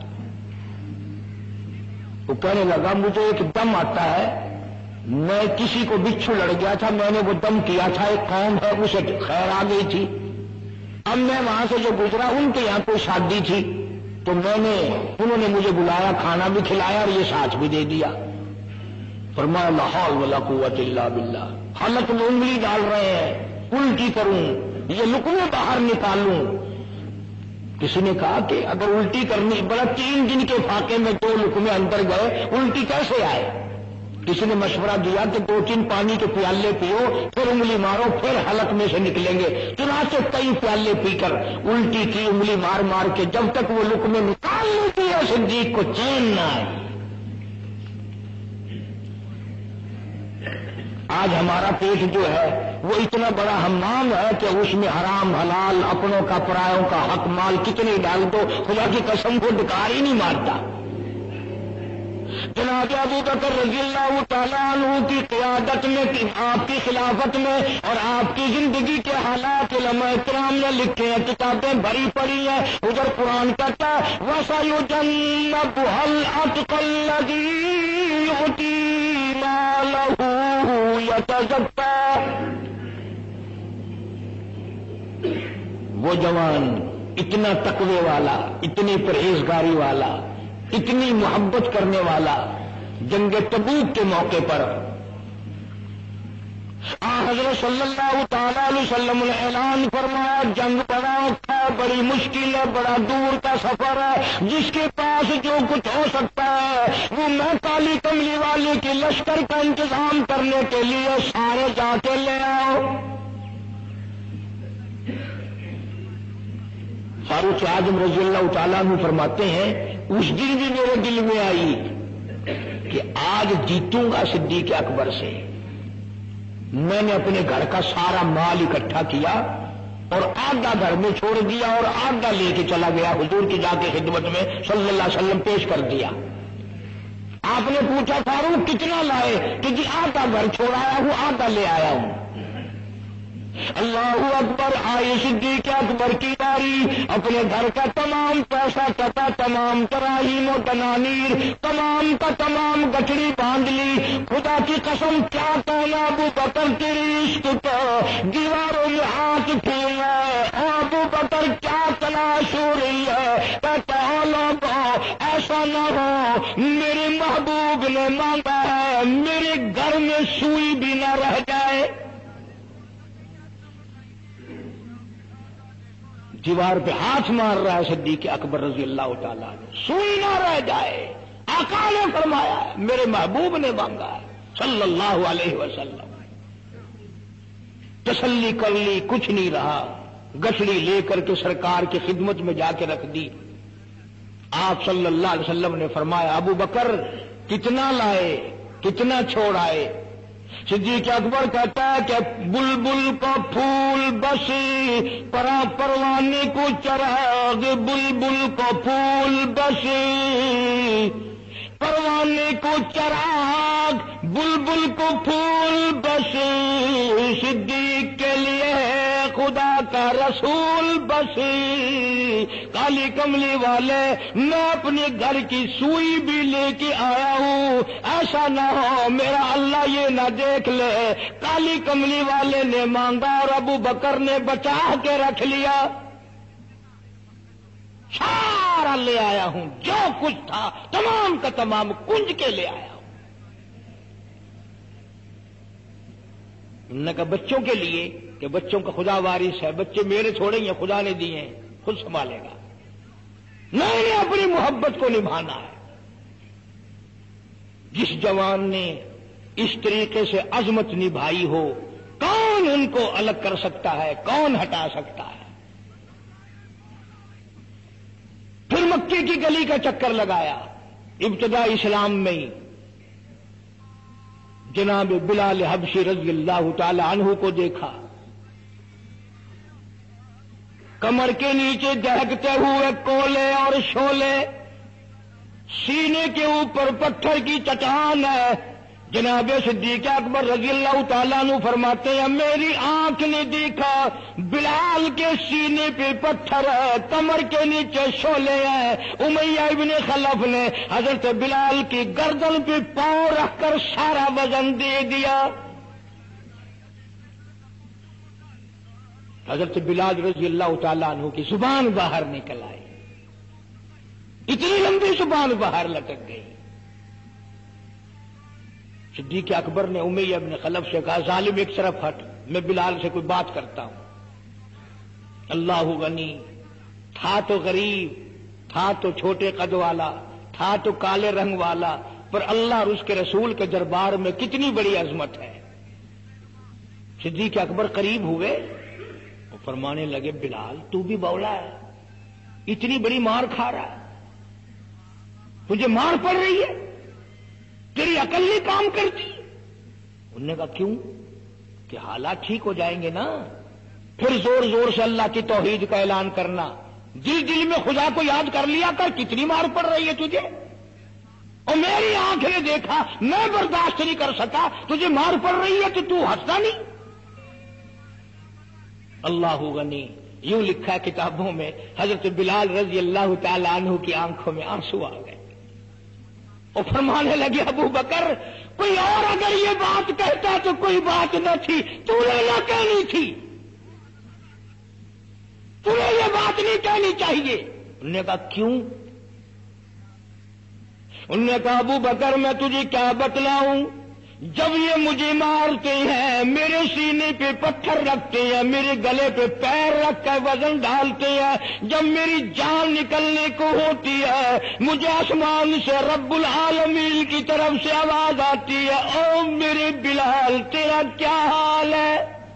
وہ کہنے لگا مجھے ایک دم آتا ہے، میں کسی کو بچھو لڑ گیا تھا، میں نے وہ دم کیا تھا، ایک قوم ہے اسے خیر آ گئی تھی. اب میں وہاں سے جو گزرا ان کے یہاں کوئی شادی تھی تو میں نے انہوں نے مجھے بلایا، کھانا بھی کھلایا اور یہ ساتھ بھی دے دیا. فرمایا لا حول ولا قوت الا باللہ. حلق میں انگلی ڈال رہے ہیں، الٹی کروں، یہ لقمے باہر نکالوں. کسی نے کہا کہ اگر الٹی کرنی بڑا تین دن کے فاقے میں دو لقمے اندر گئے، الٹی کیسے آئے؟ کسی نے مشورہ دیا کہ دو تین پانی کے پیالے پیو، پھر انگلی مارو، پھر حلق میں سے نکلیں گے. چنانچہ کئی پیالے پی کر الٹی کی، انگلی مار مار کے، جب تک وہ لقمے نکال لیتی ہے صدیق کو چین نہ آئے. آج ہمارا پیٹ جو ہے وہ اتنا بڑا حمام ہے کہ اس میں حرام حلال، اپنوں کا پرایوں کا حق مال کتنے ڈال دو، خدا کی قسم کو ڈکار ہی نہیں مارتا. جناب ابو بکر رضی اللہ تعالیٰ عنہ کی قیادت میں، آپ کی خلافت میں اور آپ کی زندگی کے حالات علماء کرام نے لکھے ہیں، کتابیں بھری پڑی ہیں. ادھر قرآن کہتا ہے وَسَيُجَنَّبُهَا الْأَتْقَى الَّذِي يُؤْتِي مَالَهُ يَتَزَكَّىٰ. وہ جوان اتنا تقوی والا، اتنی پرہیزگاری والا، اتنی محبت کرنے والا، جنگ تبوک کے موقع پر حضرت صلی اللہ تعالی علیہ وسلم نے اعلان فرمایا جنگ بڑا اوکھا ہے، بڑی مشکل ہے، بڑا دور کا سفر ہے، جس کے پاس جو کچھ ہو سکتا ہے وہ میں کالی کملی والے کی لشکر کا انتظام کرنے کے لیے سارے جا کے لے آؤ۔ فاروق اعظم رضی اللہ تعالیٰ عنہ فرماتے ہیں اس دن بھی میرے دل میں آئی کہ آج جیتوں گا صدیق اکبر سے۔ میں نے اپنے گھر کا سارا مال اکٹھا کیا اور آدھا گھر میں چھوڑ دیا اور آدھا لے کے چلا گیا حضور کی جا کے خدمت میں صلی اللہ علیہ وسلم پیش کر دیا۔ آپ نے پوچھا فاروق کتنا لائے؟ کہ جی آدھا گھر چھوڑایا ہوں، آدھا لے آیا ہوں۔ اللہ اکبر، آئی صدیق اکبر کی باری، اپنے گھر کا تمام پیسہ ٹپا، تمام تراہیم و دنانیر، تمام کا تمام گٹڑی باندھ لی۔ خدا کی قسم کیا کہنا ابو بکر تیری عشق کو دیواروں میں ہاتھ پھیرنا ہے، ابو بکر کیا تلاش ہو رہی ہے، کہتا ہو لوگوں ایسا نہ ہو میرے محبوب نے مانگا ہے میرے گھر میں سوئی بھی نہ رہ جائے۔ دیوار پہ ہاتھ مار رہا ہے صدیق اکبر رضی اللہ تعالیٰ عنہ، سوئی نہ رہ جائے۔ آقا نے فرمایا ہے میرے محبوب نے مانگا ہے صلی اللہ علیہ وسلم۔ تسلی کر لی، کچھ نہیں رہا، گٹڑی لے کر کے سرکار کی خدمت میں جا کے رکھ دی۔ آپ صلی اللہ علیہ وسلم نے فرمایا ابو بکر کتنا لائے، کتنا چھوڑ آئے؟ صدیق اکبر کہتا ہے کہ بلبل کو پھول بسی، پرا پروانے کو چراغ، بلبل کو پھول بسی، پروانے کو چراغ، بلبل کو پھول بسی، صدیق کے لیے خدا کا رسول بسی۔ کالی کملی والے میں اپنے گھر کی سوئی بھی لے کے آیا ہوں، ایسا نہ ہو میرا اللہ یہ نہ دیکھ لے کالی کملی والے نے مانگا اور ابو بکر نے بچا کے رکھ لیا۔ سارا لے آیا ہوں، جو کچھ تھا تمام کا تمام کنج کے لے آیا ہوں۔ انہوں نے کہا بچوں کے لیے کہ بچوں کا خدا وارث ہے، بچے میرے تھوڑے ہی ہیں، خدا نے دیے ہیں، خود سنبھالے گا۔ میں نے اپنی محبت کو نبھانا ہے۔ جس جوان نے اس طریقے سے عظمت نبھائی ہو کون ان کو الگ کر سکتا ہے، کون ہٹا سکتا ہے؟ پھر مکے کی گلی کا چکر لگایا، ابتدا اسلام میں ہی جناب بلال حبشی رضی اللہ تعالی عنہ کو دیکھا، کمر کے نیچے دہکتے ہوئے کولے اور شولے، سینے کے اوپر پتھر کی چٹان ہے۔ جناب صدیق اکبر رضی اللہ تعالیٰ عنہ فرماتے ہیں میری آنکھ نے دیکھا بلال کے سینے پہ پتھر ہے، کمر کے نیچے شولے ہیں۔ امیہ ابن خلف نے حضرت بلال کی گردن پہ پاؤں رکھ کر سارا وزن دے دیا۔ حضرت بلال رضی اللہ تعالیٰ عنہ کی زبان باہر نکل آئی، اتنی لمبی زبان باہر لٹک گئی۔ صدیق اکبر نے امیہ ابن خلف سے کہا ظالم ایک طرف ہٹ، میں بلال سے کوئی بات کرتا ہوں۔ اللہ غنی، تھا تو غریب، تھا تو چھوٹے قد والا، تھا تو کالے رنگ والا، پر اللہ اور اس کے رسول کے دربار میں کتنی بڑی عظمت ہے۔ صدیق اکبر قریب ہوئے، وہ فرمانے لگے بلال تو بھی بولا ہے، اتنی بڑی مار کھا رہا ہے، تجھے مار پڑ رہی ہے، تیری عقل نہیں کام کرتی؟ انہوں نے کہا کیوں؟ کہ حالات ٹھیک ہو جائیں گے نا، پھر زور زور سے اللہ کی توحید کا اعلان کرنا، دل دل میں خدا کو یاد کر لیا کر، کتنی مار پڑ رہی ہے تجھے، اور میری آنکھ نے دیکھا، میں برداشت نہیں کر سکا، تجھے مار پڑ رہی ہے تو تو ہنستا نہیں؟ اللہ غنی، یوں لکھا ہے کتابوں میں حضرت بلال رضی اللہ تعالی عنہ کی آنکھوں میں آنسو آ گئے، اور فرمانے لگے ابو بکر کوئی اور اگر یہ بات کہتا تو کوئی بات نہ تھی، تو نے نہ کہنی تھی، تمہیں یہ بات نہیں کہنی چاہیے۔ انہوں نے کہا کیوں؟ انہوں نے کہا ابو بکر میں تجھے کیا بتلاؤں، جب یہ مجھے مارتے ہیں، میرے سینے پہ پتھر رکھتے ہیں، میرے گلے پہ پیر رکھ کر وزن ڈالتے ہیں، جب میری جان نکلنے کو ہوتی ہے، مجھے آسمان سے رب العالمین کی طرف سے آواز آتی ہے، او میرے بلال تیرا کیا حال ہے؟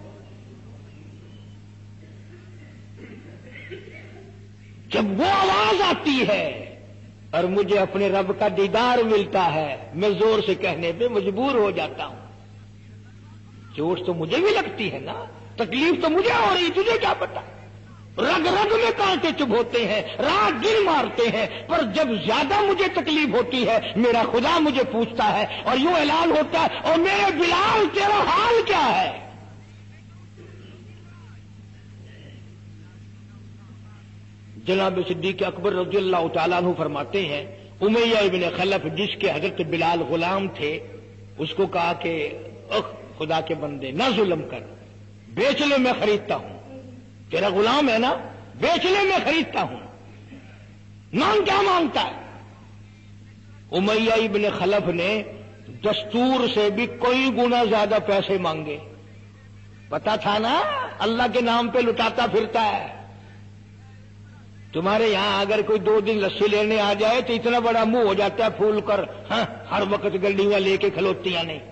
جب وہ آواز آتی ہے اور مجھے اپنے رب کا دیدار ملتا ہے، میں زور سے کہنے پہ مجبور ہو جاتا ہوں۔ چوٹ تو مجھے بھی لگتی ہے نا، تکلیف تو مجھے ہو رہی، تجھے کیا پتا؟ رگ رگ میں کانٹے چبھوتے ہیں، راہ گر مارتے ہیں، پر جب زیادہ مجھے تکلیف ہوتی ہے میرا خدا مجھے پوچھتا ہے اور یوں اعلان ہوتا ہے، اور میرے بلال تیرا حال کیا ہے؟ جناب صدیق اکبر رضی اللہ تعالیٰ عنہ فرماتے ہیں، امیہ ابن خلف جس کے حضرت بلال غلام تھے، اس کو کہا کہ اخ خدا کے بندے نہ ظلم کر، بیچ لے میں خریدتا ہوں، تیرا غلام ہے نا، بیچ لے میں خریدتا ہوں، مانگ کیا مانگتا ہے؟ امیہ ابن خلف نے دستور سے بھی کوئی گنا زیادہ پیسے مانگے، پتا تھا نا اللہ کے نام پہ لٹاتا پھرتا ہے۔ تمہارے یہاں اگر کوئی دو دن لسی لینے آ جائے تو اتنا بڑا منہ ہو جاتا ہے پھول کر، ہاں ہر وقت گڈیاں لے کے کھلوتیاں نہیں،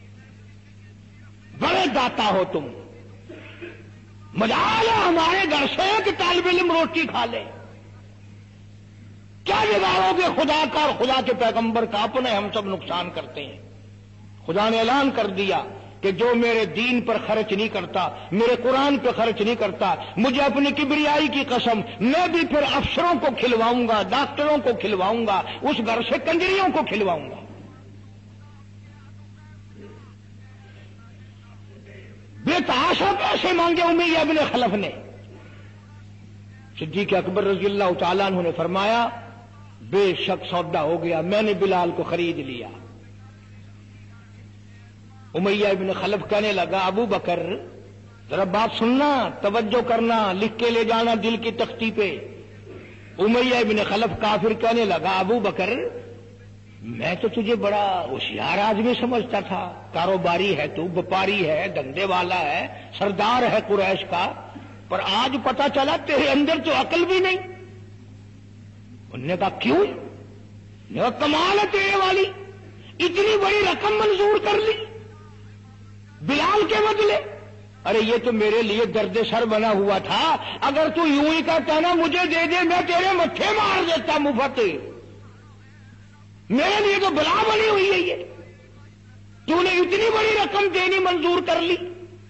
بڑے داتا ہو تم، مجال ہے ہمارے گھر سے کہ طالب علم روٹی کھا لے، کیا بگاڑو گے خدا کا اور خدا کے پیغمبر کا؟ اپنے ہم سب نقصان کرتے ہیں۔ خدا نے اعلان کر دیا کہ جو میرے دین پر خرچ نہیں کرتا، میرے قرآن پہ خرچ نہیں کرتا، مجھے اپنی کبریائی کی قسم، میں بھی پھر افسروں کو کھلواؤں گا، ڈاکٹروں کو کھلواؤں گا، اس گھر سے کنجریوں کو کھلواؤں گا۔ بے تحاشا پیسے مانگے امیہ ابن خلف نے۔ صدیق اکبر رضی اللہ تعالیٰ عنہ نے فرمایا، بے شک سودا ہو گیا، میں نے بلال کو خرید لیا۔ امیہ ابن خلف کہنے لگا، ابو بکر ذرا بات سننا، توجہ کرنا، لکھ کے لے جانا دل کی تختی پہ۔ امیہ ابن خلف کافر کہنے لگا، ابو بکر میں تو تجھے بڑا ہوشیار آدمی سمجھتا تھا، کاروباری ہے تو، وپاری ہے، دھندے والا ہے، سردار ہے قریش کا، پر آج پتا چلا تیرے اندر تو عقل بھی نہیں۔ انہوں نے کہا کیوں؟ انہوں نے کہا کمال ہے تیرے والی، اتنی بڑی رقم منظور کر لی بلال کے بدلے۔ ارے یہ تو میرے لیے درد سر بنا ہوا تھا، اگر تو یوں ہی کہتا نا مجھے دے دے، میں تیرے متھے مار دیتا مفت، میرے لیے تو بلا بنی ہوئی ہے یہ، تو نے اتنی بڑی رقم دینی منظور کر لی۔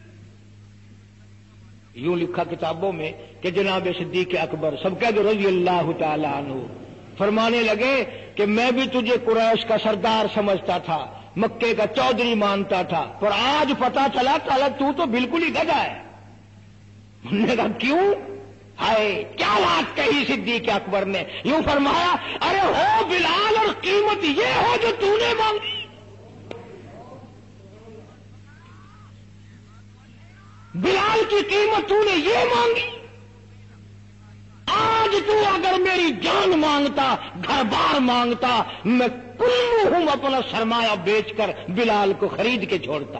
یوں لکھا کتابوں میں کہ جناب صدیق اکبر سب کہہ دو رضی اللہ تعالی عنہ فرمانے لگے کہ میں بھی تجھے قریش کا سردار سمجھتا تھا، مکے کا چودھری مانتا تھا، پر آج پتا چلا تعالیٰ تو تو بالکل ہی گدھا ہے۔ انہوں نے کہا کیوں؟ ہائے کیا بات کہی صدیق اکبر نے، یوں فرمایا، ارے ہو بلال اور قیمت یہ ہو جو تو نے مانگی، بلال کی قیمت تو نے یہ مانگی، آج تو اگر میری جان مانگتا، گھر بار مانگتا، میں کل ہوں اپنا سرمایہ بیچ کر بلال کو خرید کے چھوڑتا۔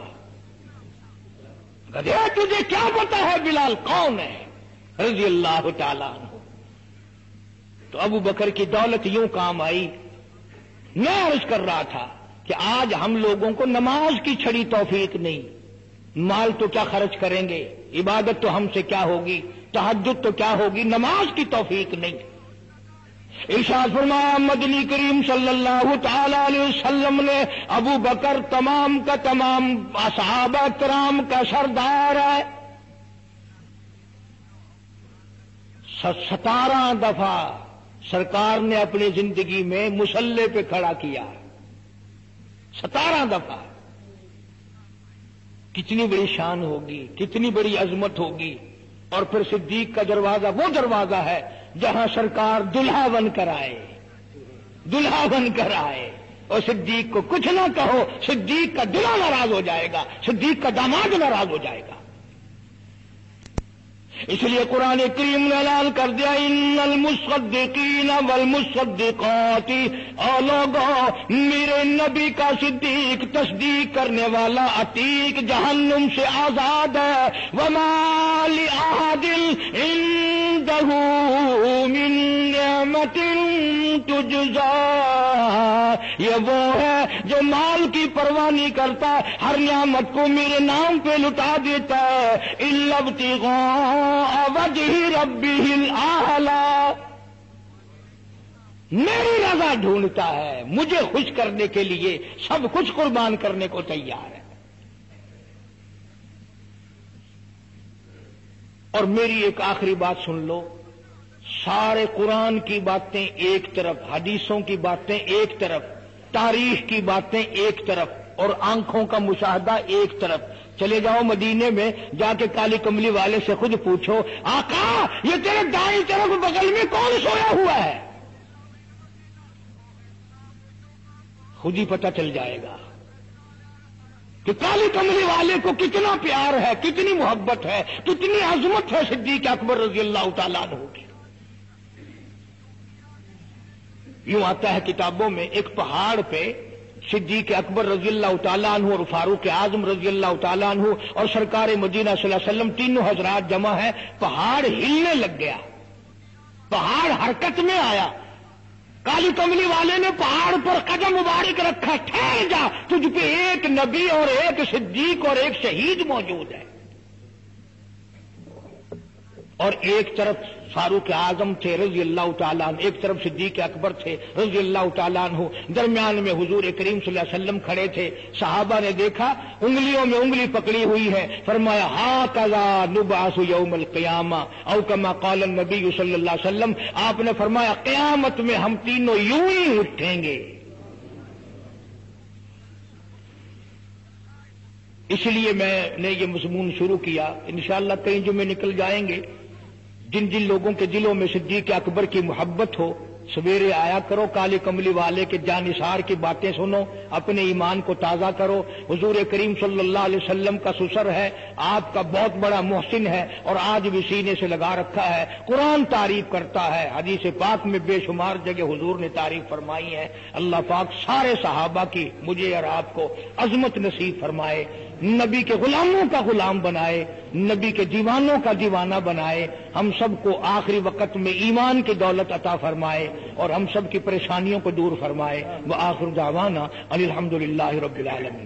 گدھے تجھے کیا پتا ہے بلال کون ہے رضی اللہ تعالیٰ عنہ۔ تو ابو بکر کی دولت یوں کام آئی۔ میں عرض کر رہا تھا کہ آج ہم لوگوں کو نماز کی چھڑی توفیق نہیں، مال تو کیا خرچ کریں گے، عبادت تو ہم سے کیا ہوگی، تہجد تو کیا ہوگی، نماز کی توفیق نہیں۔ ارشاد فرمایا مدنی کریم صلی اللہ تعالی علیہ وسلم نے، ابو بکر تمام کا تمام صحابہ کرام کا سردار ہے۔ ستارہ دفعہ سرکار نے اپنی زندگی میں مصلے پہ کھڑا کیا، ستارہ دفعہ۔ کتنی بڑی شان ہوگی، کتنی بڑی عظمت ہوگی۔ اور پھر صدیق کا دروازہ وہ دروازہ ہے جہاں سرکار دلہا بن کر آئے، دلہا بن کر آئے، اور صدیق کو کچھ نہ کہو، صدیق کا دلہا ناراض ہو جائے گا، صدیق کا داماد ناراض ہو جائے گا۔ اس لیے قرآن کریم نے اعلان کر دیا ان المصدقین والمصدقات، اور لوگوں میرے نبی کا صدیق تصدیق کرنے والا عتیق جہنم سے آزاد ہے۔ وما لأحد عنده من نعمت تجزا، یہ وہ ہے جو مال کی پرواہ نہیں کرتا، ہر نعمت کو میرے نام پہ لٹا دیتا ہے، الا ابتغاء وجہ ربہ الاعلی، میری رضا ڈھونڈتا ہے، مجھے خوش کرنے کے لیے سب کچھ قربان کرنے کو تیار ہے۔ اور میری ایک آخری بات سن لو، سارے قرآن کی باتیں ایک طرف، حدیثوں کی باتیں ایک طرف، تاریخ کی باتیں ایک طرف، اور آنکھوں کا مشاہدہ ایک طرف۔ چلے جاؤ مدینے میں، جا کے کالی کملی والے سے خود پوچھو، آقا یہ تیرے دائیں طرف بغل میں کون سویا ہوا ہے؟ خود ہی پتہ چل جائے گا کہ کالی کملی والے کو کتنا پیار ہے، کتنی محبت ہے، کتنی عظمت ہے صدیق اکبر رضی اللہ تعالیٰ عنہ کی۔ یوں آتا ہے کتابوں میں، ایک پہاڑ پہ صدیق اکبر رضی اللہ تعالیٰ عنہ اور فاروق اعظم رضی اللہ تعالیٰ عنہ اور سرکار مدینہ صلی اللہ علیہ وسلم تینوں حضرات جمع ہیں، پہاڑ ہلنے لگ گیا، پہاڑ حرکت میں آیا، کالی کملی والے نے پہاڑ پر قدم مبارک رکھا، ٹھہر جا، تجھ پہ ایک نبی اور ایک صدیق اور ایک شہید موجود ہے۔ اور ایک طرف فاروق اعظم تھے رضی اللہ تعالیٰ عنہ، ایک طرف صدیق اکبر تھے رضی اللہ تعالیٰ عنہ، درمیان میں حضور کریم صلی اللہ علیہ وسلم کھڑے تھے۔ صحابہ نے دیکھا انگلیوں میں انگلی پکڑی ہوئی ہے، فرمایا ھاکذا نبعث یوم القیامہ او کما قال النبی صلی اللہ علیہ وسلم، آپ نے فرمایا قیامت میں ہم تینوں یوں ہی اٹھیں گے۔ اس لیے میں نے یہ مضمون شروع کیا، انشاءاللہ کئی جمعے نکل جائیں گے۔ جن جن لوگوں کے دلوں میں صدیق اکبر کی محبت ہو، سویرے آیا کرو، کالے کملی والے کے جانثار کی باتیں سنو، اپنے ایمان کو تازہ کرو۔ حضور کریم صلی اللہ علیہ وسلم کا سسر ہے، آپ کا بہت بڑا محسن ہے، اور آج بھی سینے سے لگا رکھا ہے، قرآن تعریف کرتا ہے، حدیث پاک میں بے شمار جگہ حضور نے تعریف فرمائی ہے۔ اللہ پاک سارے صحابہ کی مجھے اور آپ کو عظمت نصیب فرمائے، نبی کے غلاموں کا غلام بنائے، نبی کے دیوانوں کا دیوانہ بنائے، ہم سب کو آخری وقت میں ایمان کی دولت عطا فرمائے، اور ہم سب کی پریشانیوں کو دور فرمائے۔ وآخر دعوانا ان الحمد للہ رب العالمین۔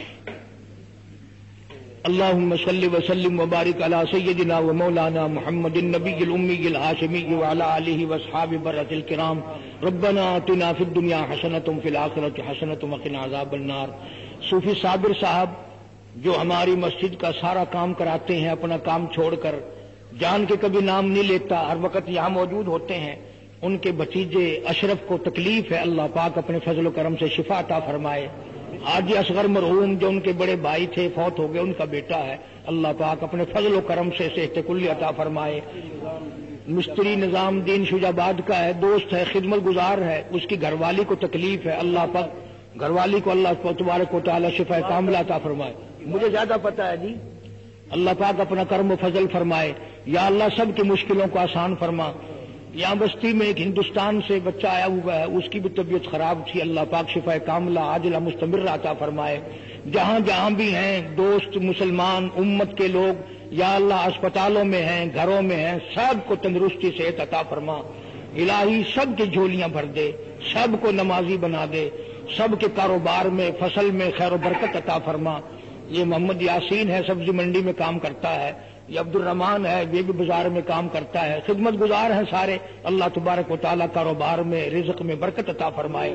اللہم صل وسلم وبارک علی سیدنا و مولانا محمد النبی الامی الہاشمی وعلی آلہ واصحابہ برۃ الکرام۔ ربنا آتنا فی الدنیا حسنۃ وفی الآخرۃ حسنۃ وقنا عذاب النار۔ صوفی صابر صاحب جو ہماری مسجد کا سارا کام کراتے ہیں، اپنا کام چھوڑ کر، جان کے کبھی نام نہیں لیتا، ہر وقت یہاں موجود ہوتے ہیں، ان کے بھتیجے اشرف کو تکلیف ہے، اللہ پاک اپنے فضل و کرم سے شفا عطا فرمائے۔ حاجی اصغر مرحوم جو ان کے بڑے بھائی تھے، فوت ہو گئے، ان کا بیٹا ہے، اللہ پاک اپنے فضل و کرم سے صحت کلی عطا فرمائے۔ مستری نظام دین شجاباد کا ہے، دوست ہے، خدمت گزار ہے، اس کی گھر والی کو تکلیف ہے، اللہ پاک گھر والی کو اللہ تبارک و تعالی شفا کاملہ عطا فرمائے۔ مجھے زیادہ پتہ ہے جی، اللہ پاک اپنا کرم و فضل فرمائے۔ یا اللہ سب کی مشکلوں کو آسان فرما۔ یہاں بستی میں ایک ہندوستان سے بچہ آیا ہوا ہے، اس کی بھی طبیعت خراب تھی، اللہ پاک شفا کاملہ عاجلہ مستمر عطا فرمائے۔ جہاں جہاں بھی ہیں دوست مسلمان امت کے لوگ، یا اللہ اسپتالوں میں ہیں، گھروں میں ہیں، سب کو تندرستی صحت عطا فرما۔ الہی سب کی جھولیاں بھر دے، سب کو نمازی بنا دے، سب کے کاروبار میں فصل میں خیر و برکت عطا فرما۔ یہ محمد یاسین ہے، سبزی منڈی میں کام کرتا ہے، یہ عبد الرحمان ہے، یہ بھی بازار میں کام کرتا ہے، خدمت گزار ہیں سارے، اللہ تبارک و تعالیٰ کاروبار میں رزق میں برکت عطا فرمائے۔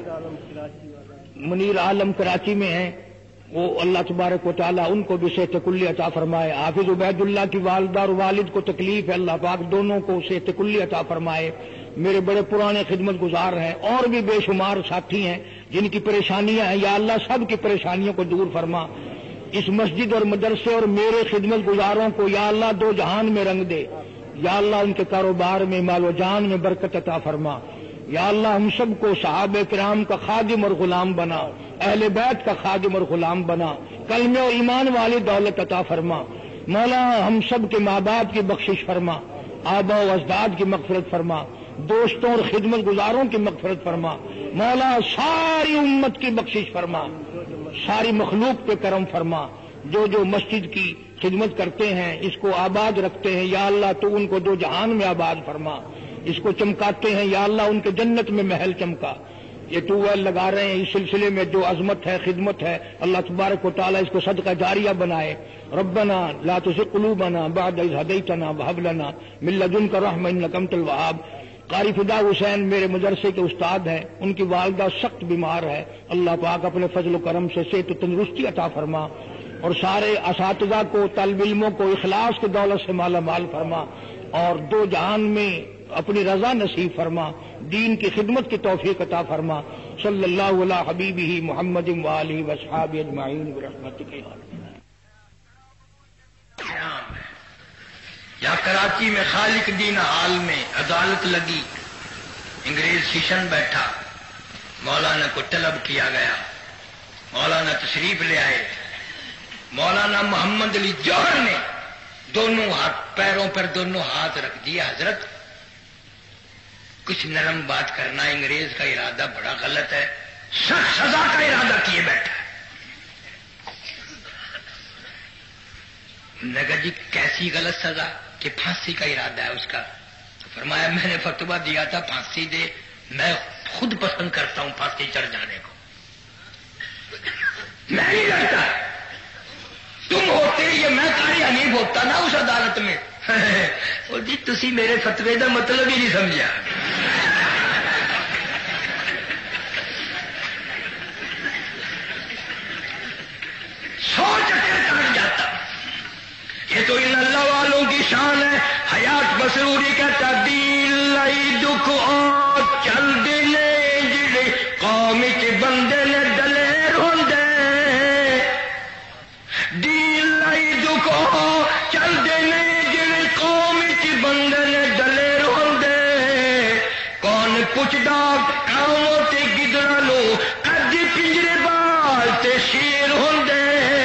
منیر عالم کراچی میں ہیں، وہ اللہ تبارک و تعالیٰ ان کو بھی صحت کلی عطا فرمائے۔ حافظ عبید اللہ کی والدہ اور والد کو تکلیف ہے، اللہ پاک دونوں کو صحت کلی عطا فرمائے۔ میرے بڑے پرانے خدمت گزار ہیں، اور بھی بے شمار ساتھی ہیں جن کی پریشانیاں ہیں، یا اللہ سب کی پریشانیوں کو دور فرما۔ اس مسجد اور مدرسے اور میرے خدمت گزاروں کو یا اللہ دو جہان میں رنگ دے، یا اللہ ان کے کاروبار میں مال و جان میں برکت عطا فرما۔ یا اللہ ہم سب کو صحابہ کرام کا خادم اور غلام بنا، اہل بیت کا خادم اور غلام بنا، کلمے اور ایمان والی دولت عطا فرما۔ مولا ہم سب کے ماں باپ کی بخشش فرما، آبا و اجداد کی مغفرت فرما، دوستوں اور خدمت گزاروں کی مغفرت فرما، مولا ساری امت کی بخشش فرما، ساری مخلوق پہ کرم فرما، جو جو مسجد کی خدمت کرتے ہیں اس کو آباد رکھتے ہیں یا اللہ تو ان کو دو جہان میں آباد فرما، اس کو چمکاتے ہیں یا اللہ ان کے جنت میں محل چمکا، یہ ٹیوب ویل لگا رہے ہیں اس سلسلے میں جو عظمت ہے خدمت ہے اللہ تبارک و تعالیٰ اس کو صدقہ جاریہ بنائے۔ ربنا لا تزغ قلوبنا بعد اذ ہدیتنا وہب لنا من لدنک رحمۃ انک انت الوہاب۔ قاری فدا حسین میرے مدرسے کے استاد ہیں، ان کی والدہ سخت بیمار ہے، اللہ پاک اپنے فضل و کرم سے صحت و تندرستی عطا فرما، اور سارے اساتذہ کو طالب علموں کو اخلاص کی دولت سے مالا مال فرما، اور دو جہان میں اپنی رضا نصیب فرما، دین کی خدمت کی توفیق عطا فرما۔ صلی اللہ علی حبیبہ محمد وآلہ واصحابہ اجمعین برحمتک یا ارحم۔ یا کراچی میں خالق دین حال میں عدالت لگی، انگریز سیشن بیٹھا، مولانا کو طلب کیا گیا، مولانا تشریف لے آئے، مولانا محمد علی جوہر نے دونوں ہاتھ پیروں پر دونوں ہاتھ رکھ دیا، حضرت کچھ نرم بات کرنا، انگریز کا ارادہ بڑا غلط ہے، سخت سزا کا ارادہ کیے بیٹھا۔ نے کہا جی کیسی غلط سزا کہ پھانسی کا ارادہ ہے اس کا؟ تو فرمایا میں نے فتویٰ دیا تھا پھانسی دے، میں خود پسند کرتا ہوں پھانسی چڑھ جانے کو، میں نہیں لگتا، تم ہوتے یہ میں قاری حنیف ہوتا نا اس عدالت میں۔ اور جی تسی میرے فتوے کا مطلب ہی نہیں سمجھا۔ سوچ کے کٹ جاتا، یہ تو ان اللہ والوں کی شان ہے۔ حیات مسروری کہتا دل لائی دکھ اور چل دلے جڑے قوم کے بندے نے دلیر ہوندے، دل لائی دکھ اور چل دلے جڑے قوم کے بندے نے دلیر ہوندے، کون پوچھدا کاؤں تے گدڑا لو کدی پنجرے بال تے شیر ہوندے۔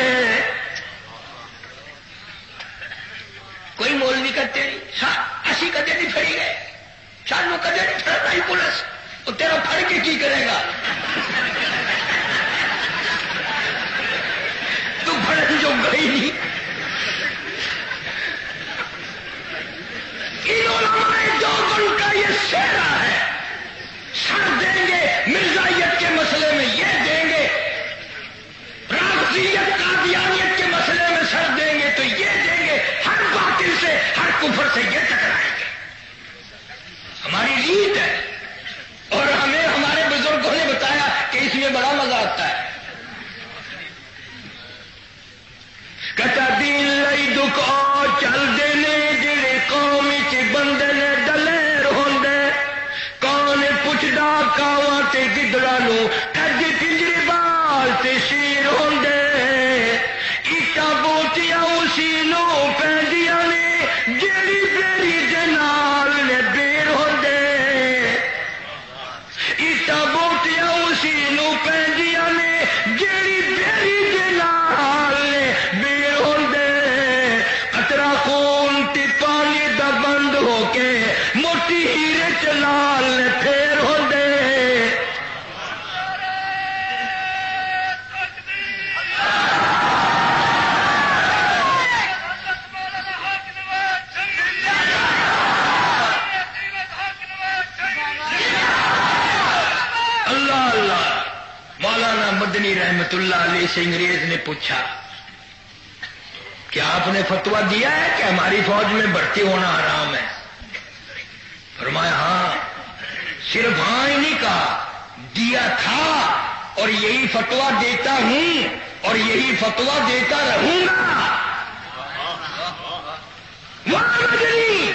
کوئی مول نہیں کرتے نہیں، اسی کدے نہیں پھڑی گئے، سانو کدے نہیں پھڑتا ہی پولیس، وہ تیرا پھڑ کے کی کرے گا؟ تو پھڑن جو گئی نہیں۔ ان علماء دیوبند کا یہ سہرا ہے، سر دیں گے مرزائیت کے مسئلے میں، یہ دیں گے رافضیت قادیانیت کے مسئلے میں، سر دیں گے تو یہ دیں گے، ہر باطل سے ہر کفر سے یہ ٹکرائیں گے۔ ہماری ریت ہے، اور ہمیں ہمارے بزرگوں نے بتایا کہ اس میں بڑا مزہ آتا ہے۔ کتا دین لئی دکھ اور چل دینے جڑے قوم چ بندے نے دلیر ہوندے، کون پوچھدا کاواں تے گدڑا نو کدی پنجری بال تے شیر ہوندے، ایٹاں بوٹیاں اسی نو پیندیاں نے جیڑی بیری دے نال نے بیر ہوندے، ایٹاں بوٹیاں اسی نو پیندیاں نے جیڑی بیری دے نال نے بیر ہوندے، قطرہ خون تے پانی دا بند ہو کے موٹی ہیرے چلال نے پھیر ہوندے۔ اللہ اللہ، مولانا مدنی رحمت اللہ علیہ سے انگریز نے پوچھا کہ آپ نے فتویٰ دیا ہے کہ ہماری فوج میں بھرتی ہونا حرام ہے؟ فرمایا ہاں، صرف ہاں ہی نہیں کہا، دیا تھا اور یہی فتویٰ دیتا ہوں اور یہی فتویٰ دیتا رہوں گا۔ مدنی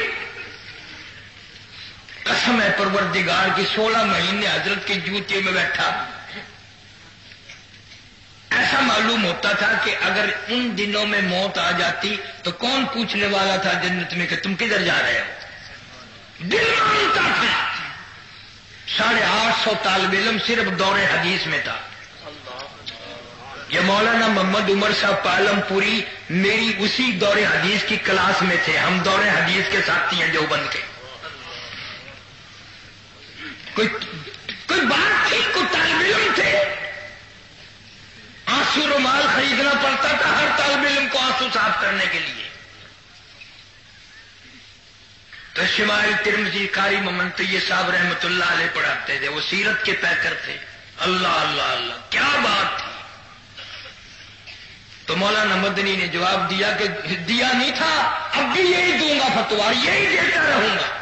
قسم ہے پروردگار کی، سولہ مہینے حضرت کے جوتے میں بیٹھا، ایسا معلوم ہوتا تھا کہ اگر ان دنوں میں موت آ جاتی تو کون پوچھنے والا تھا جنت میں کہ تم کدھر جا رہے ہو؟ دل مانتا تھا۔ ساڑھے آٹھ سو طالب علم صرف دور حدیث میں تھا، یہ مولانا محمد عمر صاحب پالم پوری میری اسی دور حدیث کی کلاس میں تھے، ہم دور حدیث کے ساتھی ہیں دیوبند کے. کوئی کوئی بات تھی، کوئی طالب علم تھے، آنسو رومال خریدنا پڑتا تھا ہر طالب علم کو آنسو صاف کرنے کے لیے. تو شمائل ترمذی قاری محمد طیب صاحب رحمت اللہ علیہ پڑھاتے تھے، وہ سیرت کے پیکر تھے. اللہ اللہ اللہ کیا بات تھی. تو مولانا مدنی نے جواب دیا کہ دیا نہیں تھا، اب بھی یہی دوں گا فتوا، یہی دیتا رہوں گا.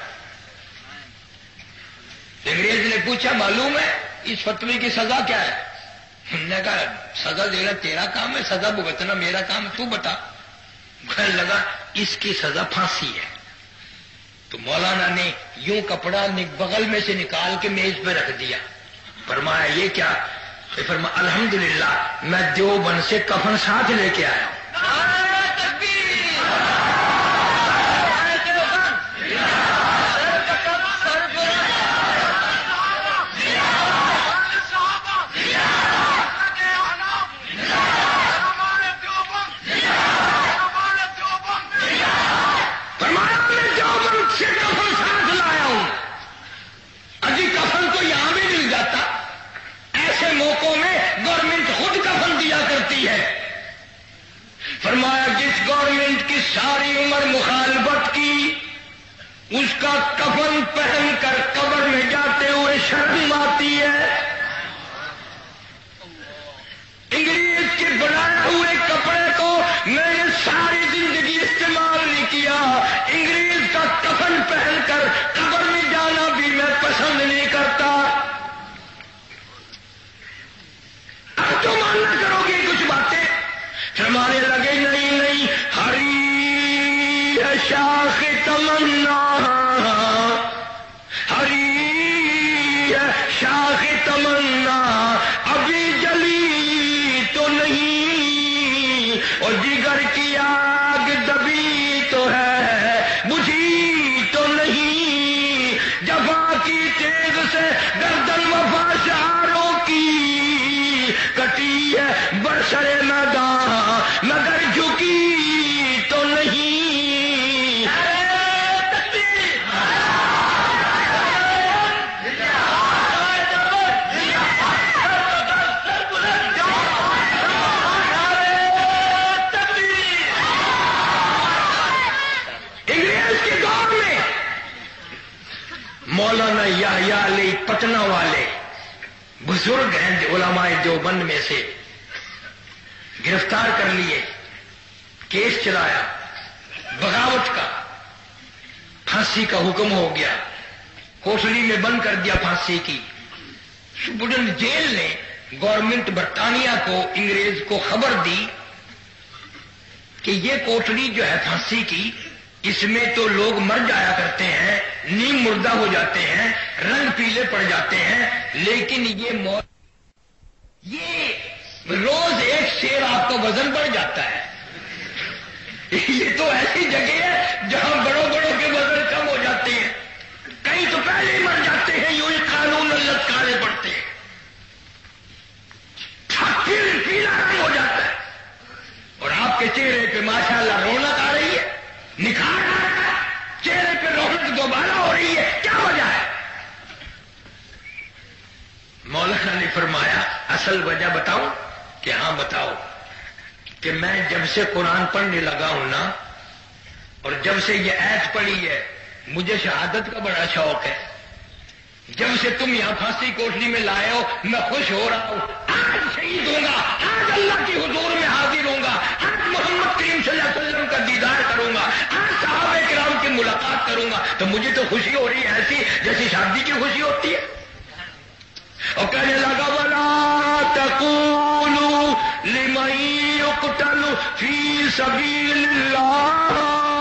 انگریز نے پوچھا معلوم ہے اس فتوی کی سزا کیا ہے؟ ہم نے کہا سزا دینا تیرا کام ہے، سزا بھگتنا میرا کام ہے، تو بتا. کہنے لگا اس کی سزا پھانسی ہے. تو مولانا نے یوں کپڑا بغل میں سے نکال کے میز پہ رکھ دیا. فرمایا یہ کیا؟ فرمایا الحمدللہ میں دیوبند سے کفن ساتھ لے کے آیا ہوں. فرمایا جس گورنمنٹ کی ساری عمر مخالفت کی اس کا کفن پہن کر قبر میں جاتے ہوئے شرم آتی ہے. انگریز کے بنائے ہوئے کپڑے کو میں نے ساری زندگی استعمال نہیں کیا، انگریز کا کفن پہن کر قبر میں جانا بھی میں پسند نہیں کرتا. اب تو ماننا کرو گے کچھ باتیں. فرمانے لگے نہیں نہیں ہری ہے شاخ تمنا، ہری ہے شاخ تمنا ابھی جلی تو نہیں، اور جگر کی آگ دبی تو ہے بجھی تو نہیں، جفا کی تیز سے گردن وفا شعروں کی کٹی ہے برسر میدان مگر جھکی تو نہیں. انگریز کے دور میں مولانا یحییٰ علی پٹنہ والے بزرگ ہیں علماء دیوبند میں سے، گرفتار کر لیے، کیس چلایا بغاوت کا، پھانسی کا حکم ہو گیا، کوٹلی میں بند کر دیا پھانسی کی. سپرڈن جیل نے گورنمنٹ برطانیہ کو انگریز کو خبر دی کہ یہ کوٹلی جو ہے پھانسی کی، اس میں تو لوگ مر جایا کرتے ہیں، نیم مردہ ہو جاتے ہیں، رنگ پیلے پڑ جاتے ہیں، لیکن یہ موت یہ روز ایک شیر آپ کا وزن بڑھ جاتا ہے. یہ تو ایسی جگہ ہے جہاں بڑوں بڑوں کے وزن کم ہو جاتے ہیں، کئی تو پہلے ہی مر جاتے ہیں، یوں ہی قانون للکارے پڑتے ہیں، پیلا رنگ ہو جاتا ہے، اور آپ کے چہرے پہ ماشاءاللہ رونق آ رہی ہے، نکھار آ رہا ہے، چہرے پہ رونق دوبارہ ہو رہی ہے. کیا وجہ ہے؟ مولانا نے فرمایا اصل وجہ بتاؤں؟ کہ ہاں بتاؤ. کہ میں جب سے قرآن پڑھنے لگا ہوں نا، اور جب سے یہ آیت پڑھی ہے، مجھے شہادت کا بڑا شوق ہے. جب سے تم یہاں پھانسی کوٹلی میں لائے ہو میں خوش ہو رہا ہوں. آج شہید ہوں گا، آج اللہ کی حضور میں حاضر ہوں گا، آج محمد کریم صلی اللہ علیہ وسلم کا دیدار کروں گا، آج صحابہ کرام کی ملاقات کروں گا. تو مجھے تو خوشی ہو رہی ہے ایسی جیسی شادی کی خوشی ہوتی ہے. اور کہنے لگا ولا تقولوا لمن يقتل في سبيل الله